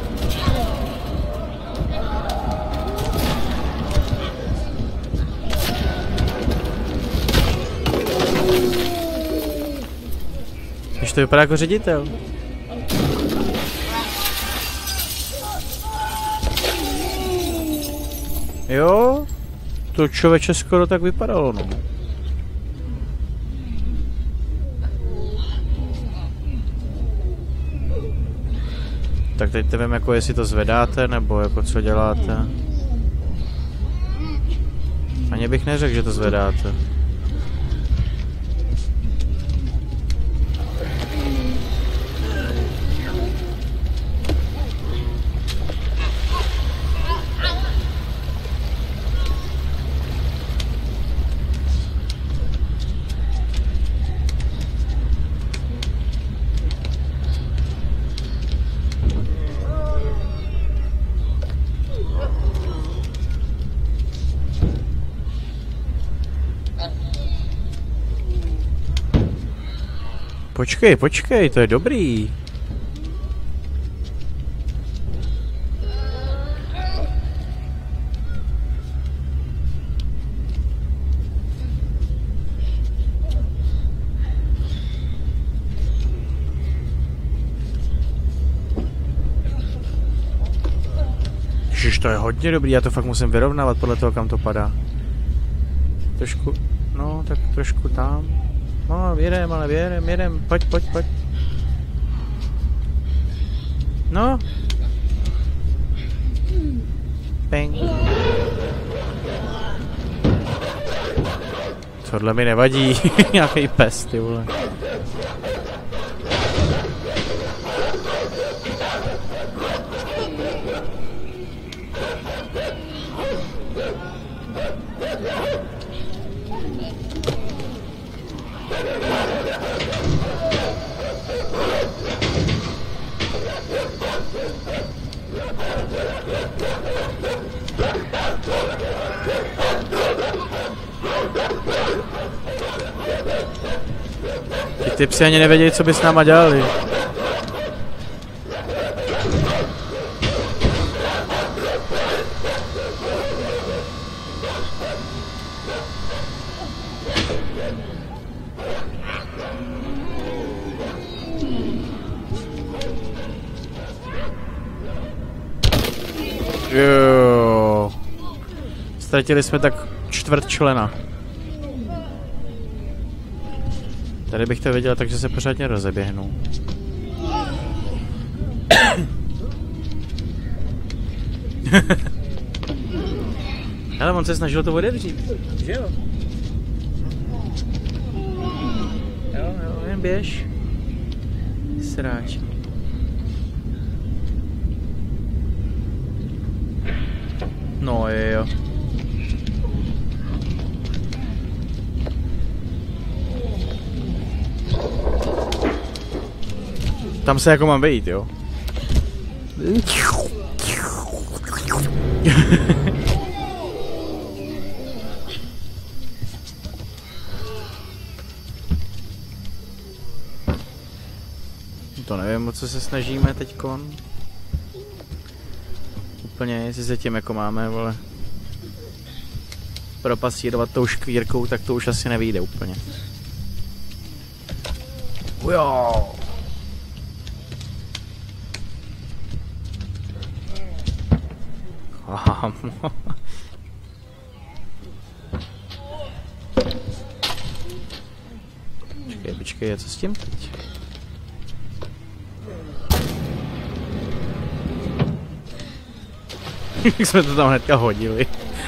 Když to vypadá jako ředitel. Jo, to člověče skoro tak vypadalo, no. Tak teď nevím, jako jestli to zvedáte, nebo jako co děláte. Ani bych neřekl, že to zvedáte. Počkej, počkej, to je dobrý. Ježiš, to je hodně dobrý, já to fakt musím vyrovnávat podle toho, kam to padá. Trošku, no, tak trošku tam. No, jedem, ale jedem, jedem, pojď, pojď, pojď. No. Peng. Tohle mi nevadí, nějaký pes, ty vole. Ty psi ani nevěděli, co by s náma dělali. Jo. Ztratili jsme tak čtvrt člena. Tady bych to viděl, takže se pořádně rozeběhnu. Ale on se snažil to otevřít, že jo? Jo, jo, jen běž. Sráč. No jo. Tam se jako mám vejít, jo? To nevím, o co se snažíme teďkon. Úplně, jestli se tím jako máme, vole, propasírovat tou škvírkou, tak to už asi nevyjde úplně. Jo. Počkej, počkej, co s tím teď? Jak jsme to tam hnedka hodili.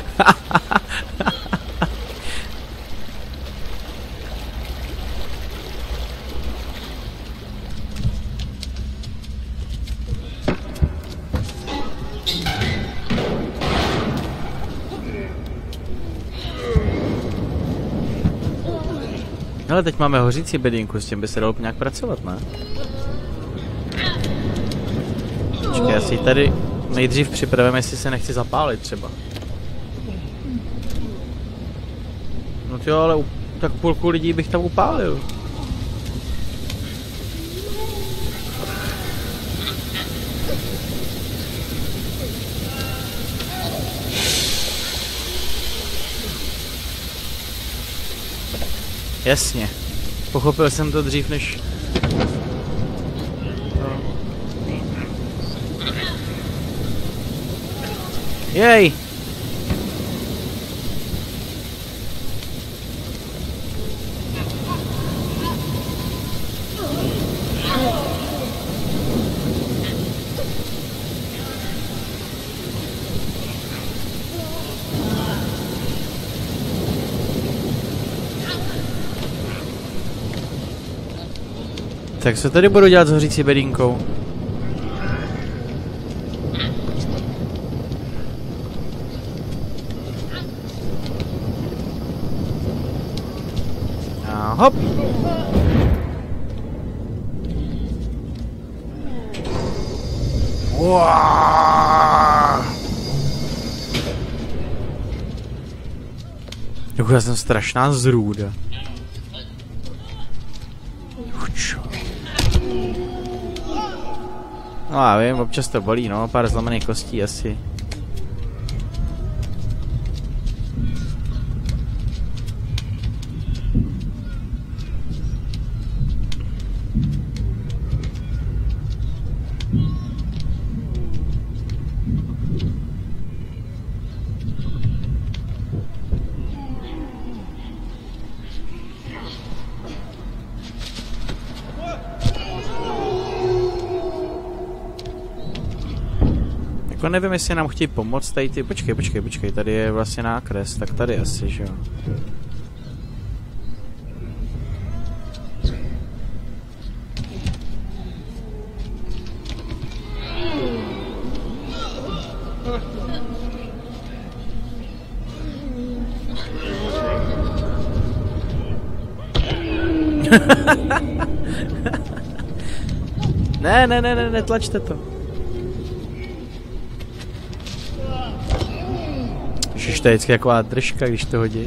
Ale teď máme hořící bedínku, s tím by se dalo nějak pracovat, ne? Počkej, já si tady nejdřív připravím, jestli se nechci zapálit třeba. jo, ale u, tak půlku lidí bych tam upálil. Jasně. Pochopil jsem to dřív, než... No. Jej! Tak co tady budu dělat s hořící bedínkou? A hop! Uaaaaaa! Jako já jsem strašná zrůda. No já vím, občas to bolí, no, pár zlomených kostí asi. Jako nevím, jestli nám chtějí pomoct tady ty... Počkej, počkej, počkej, tady je vlastně nákres, tak tady asi, že jo. ne, ne, ne, ne, netlačte to. Ježiš, to je vždycky taková držka, když to hodí.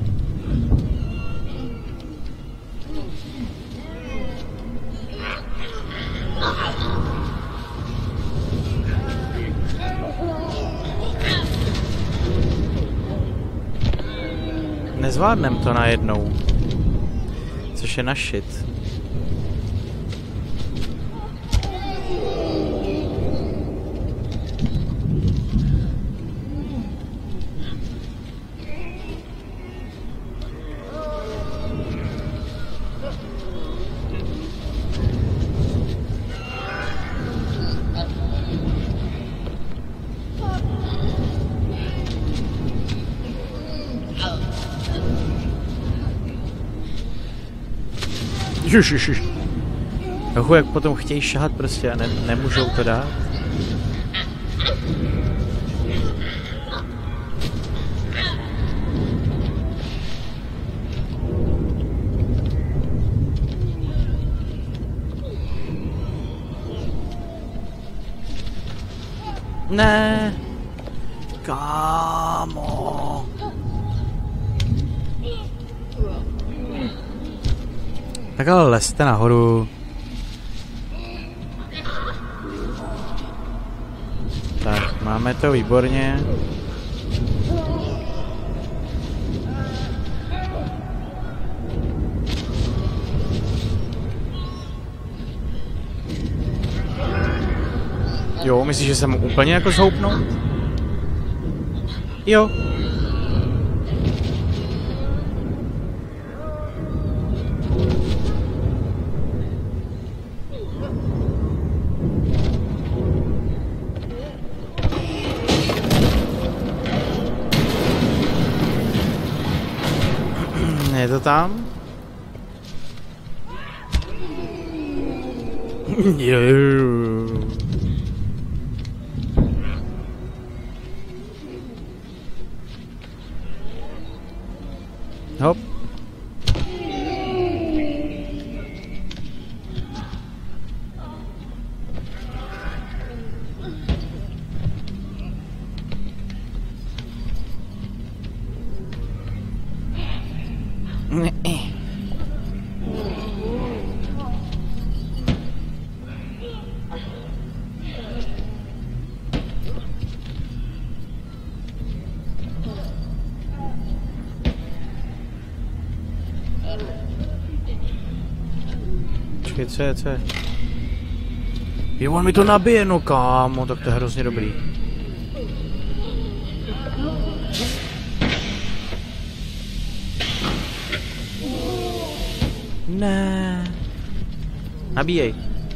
Nezvládnem to najednou. Což je na shit. Ježiši. Jochu, jak potom chtějí šahat prostě a ne, nemůžou to dát. Ne. Kámo. Tak ale lezte nahoru. Tak, máme to výborně. Jo, myslíš, že jsem úplně jako zhoupnul? Jo. Je to tam? Hop. Počkej, co je, co je? Jo, on mi to nabije, no kámo, tak to je hrozně dobrý. Ne. Nabíjej.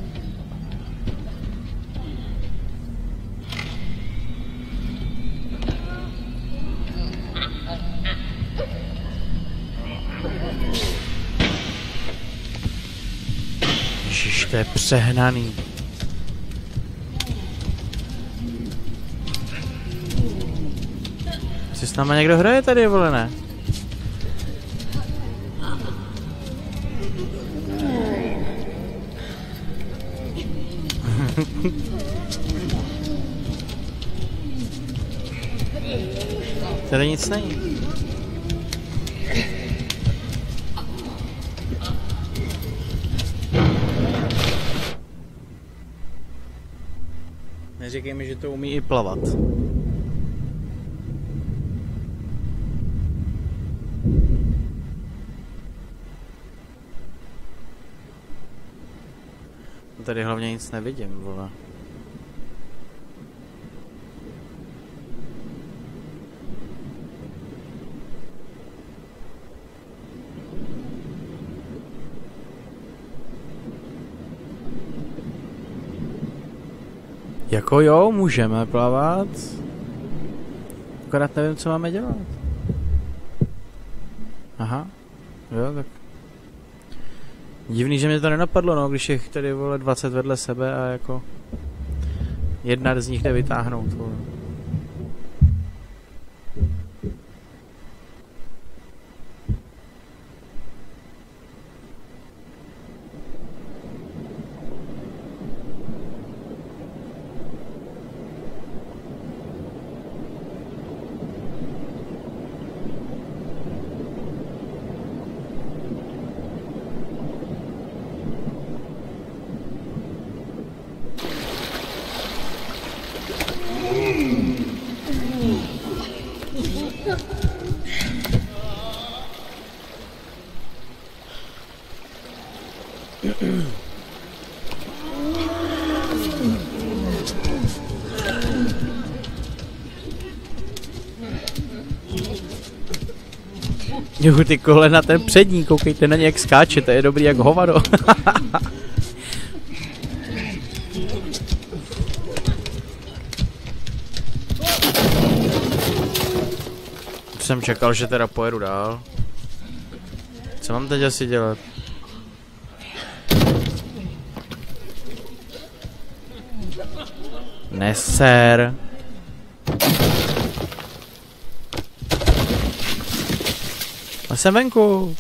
Ježiš, to je přehnaný. Si s náma někdo hraje tady, vole, ne? Tady nic není. Neříkej mi, že to umí i plavat. Tady hlavně nic nevidím, vole. Jako jo, můžeme plavat. Akorát nevím, co máme dělat. Aha, jo, tak. Divný, že mě to nenapadlo, no, když jich tady, vole, dvacet vedle sebe a jako jedna z nich jde vytáhnout, vole. Jo, ty kolena, ten přední, koukejte na ně, jak skáče, to je dobrý jak hovado. Jsem čekal, že teda pojedu dál. Co mám teď asi dělat? Neser. A jsem venku.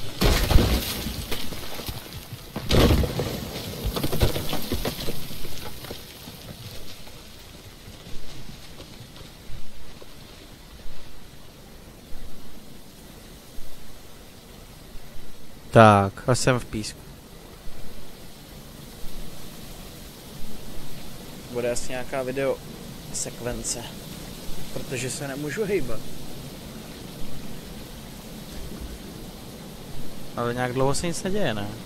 Tak, a jsem v písku. Bude asi nějaká video sekvence, protože se nemůžu hejbat. Ale nějak dlouho se nic neděje, ne?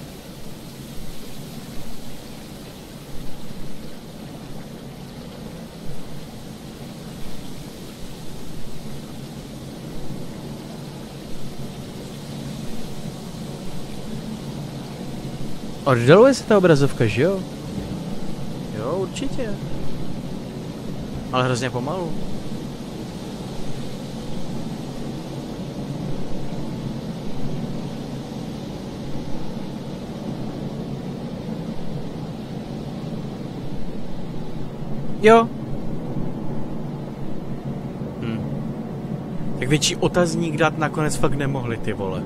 Oddaluje se ta obrazovka, že jo? Jo, určitě. Ale hrozně pomalu. Jo. Hm. Tak větší otazník dát nakonec fakt nemohli, ty vole.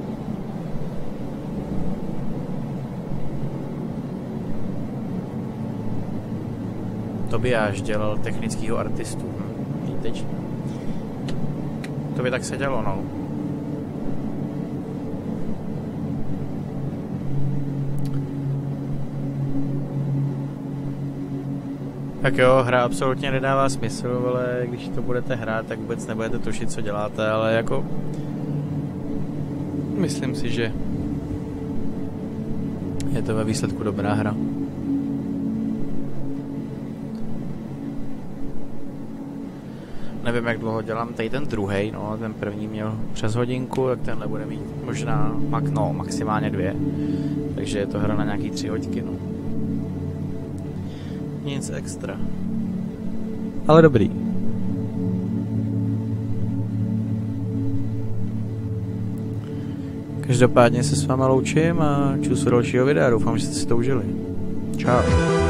To by až dělal technickýho artistu. Hm. Teď. To by tak se dělo, no. Tak jo, hra absolutně nedává smysl, ale když to budete hrát, tak vůbec nebudete tušit, co děláte, ale jako... Myslím si, že Je to ve výsledku dobrá hra. Nevím, jak dlouho dělám tady ten druhej, no, ten první měl přes hodinku, tak tenhle bude mít možná, no, maximálně dvě. Takže je to hra na nějaký tři hoďky, no. Nic extra. Ale dobrý. Každopádně se s váma loučím a čus u dalšího videa. Doufám, že jste si to užili. Čau.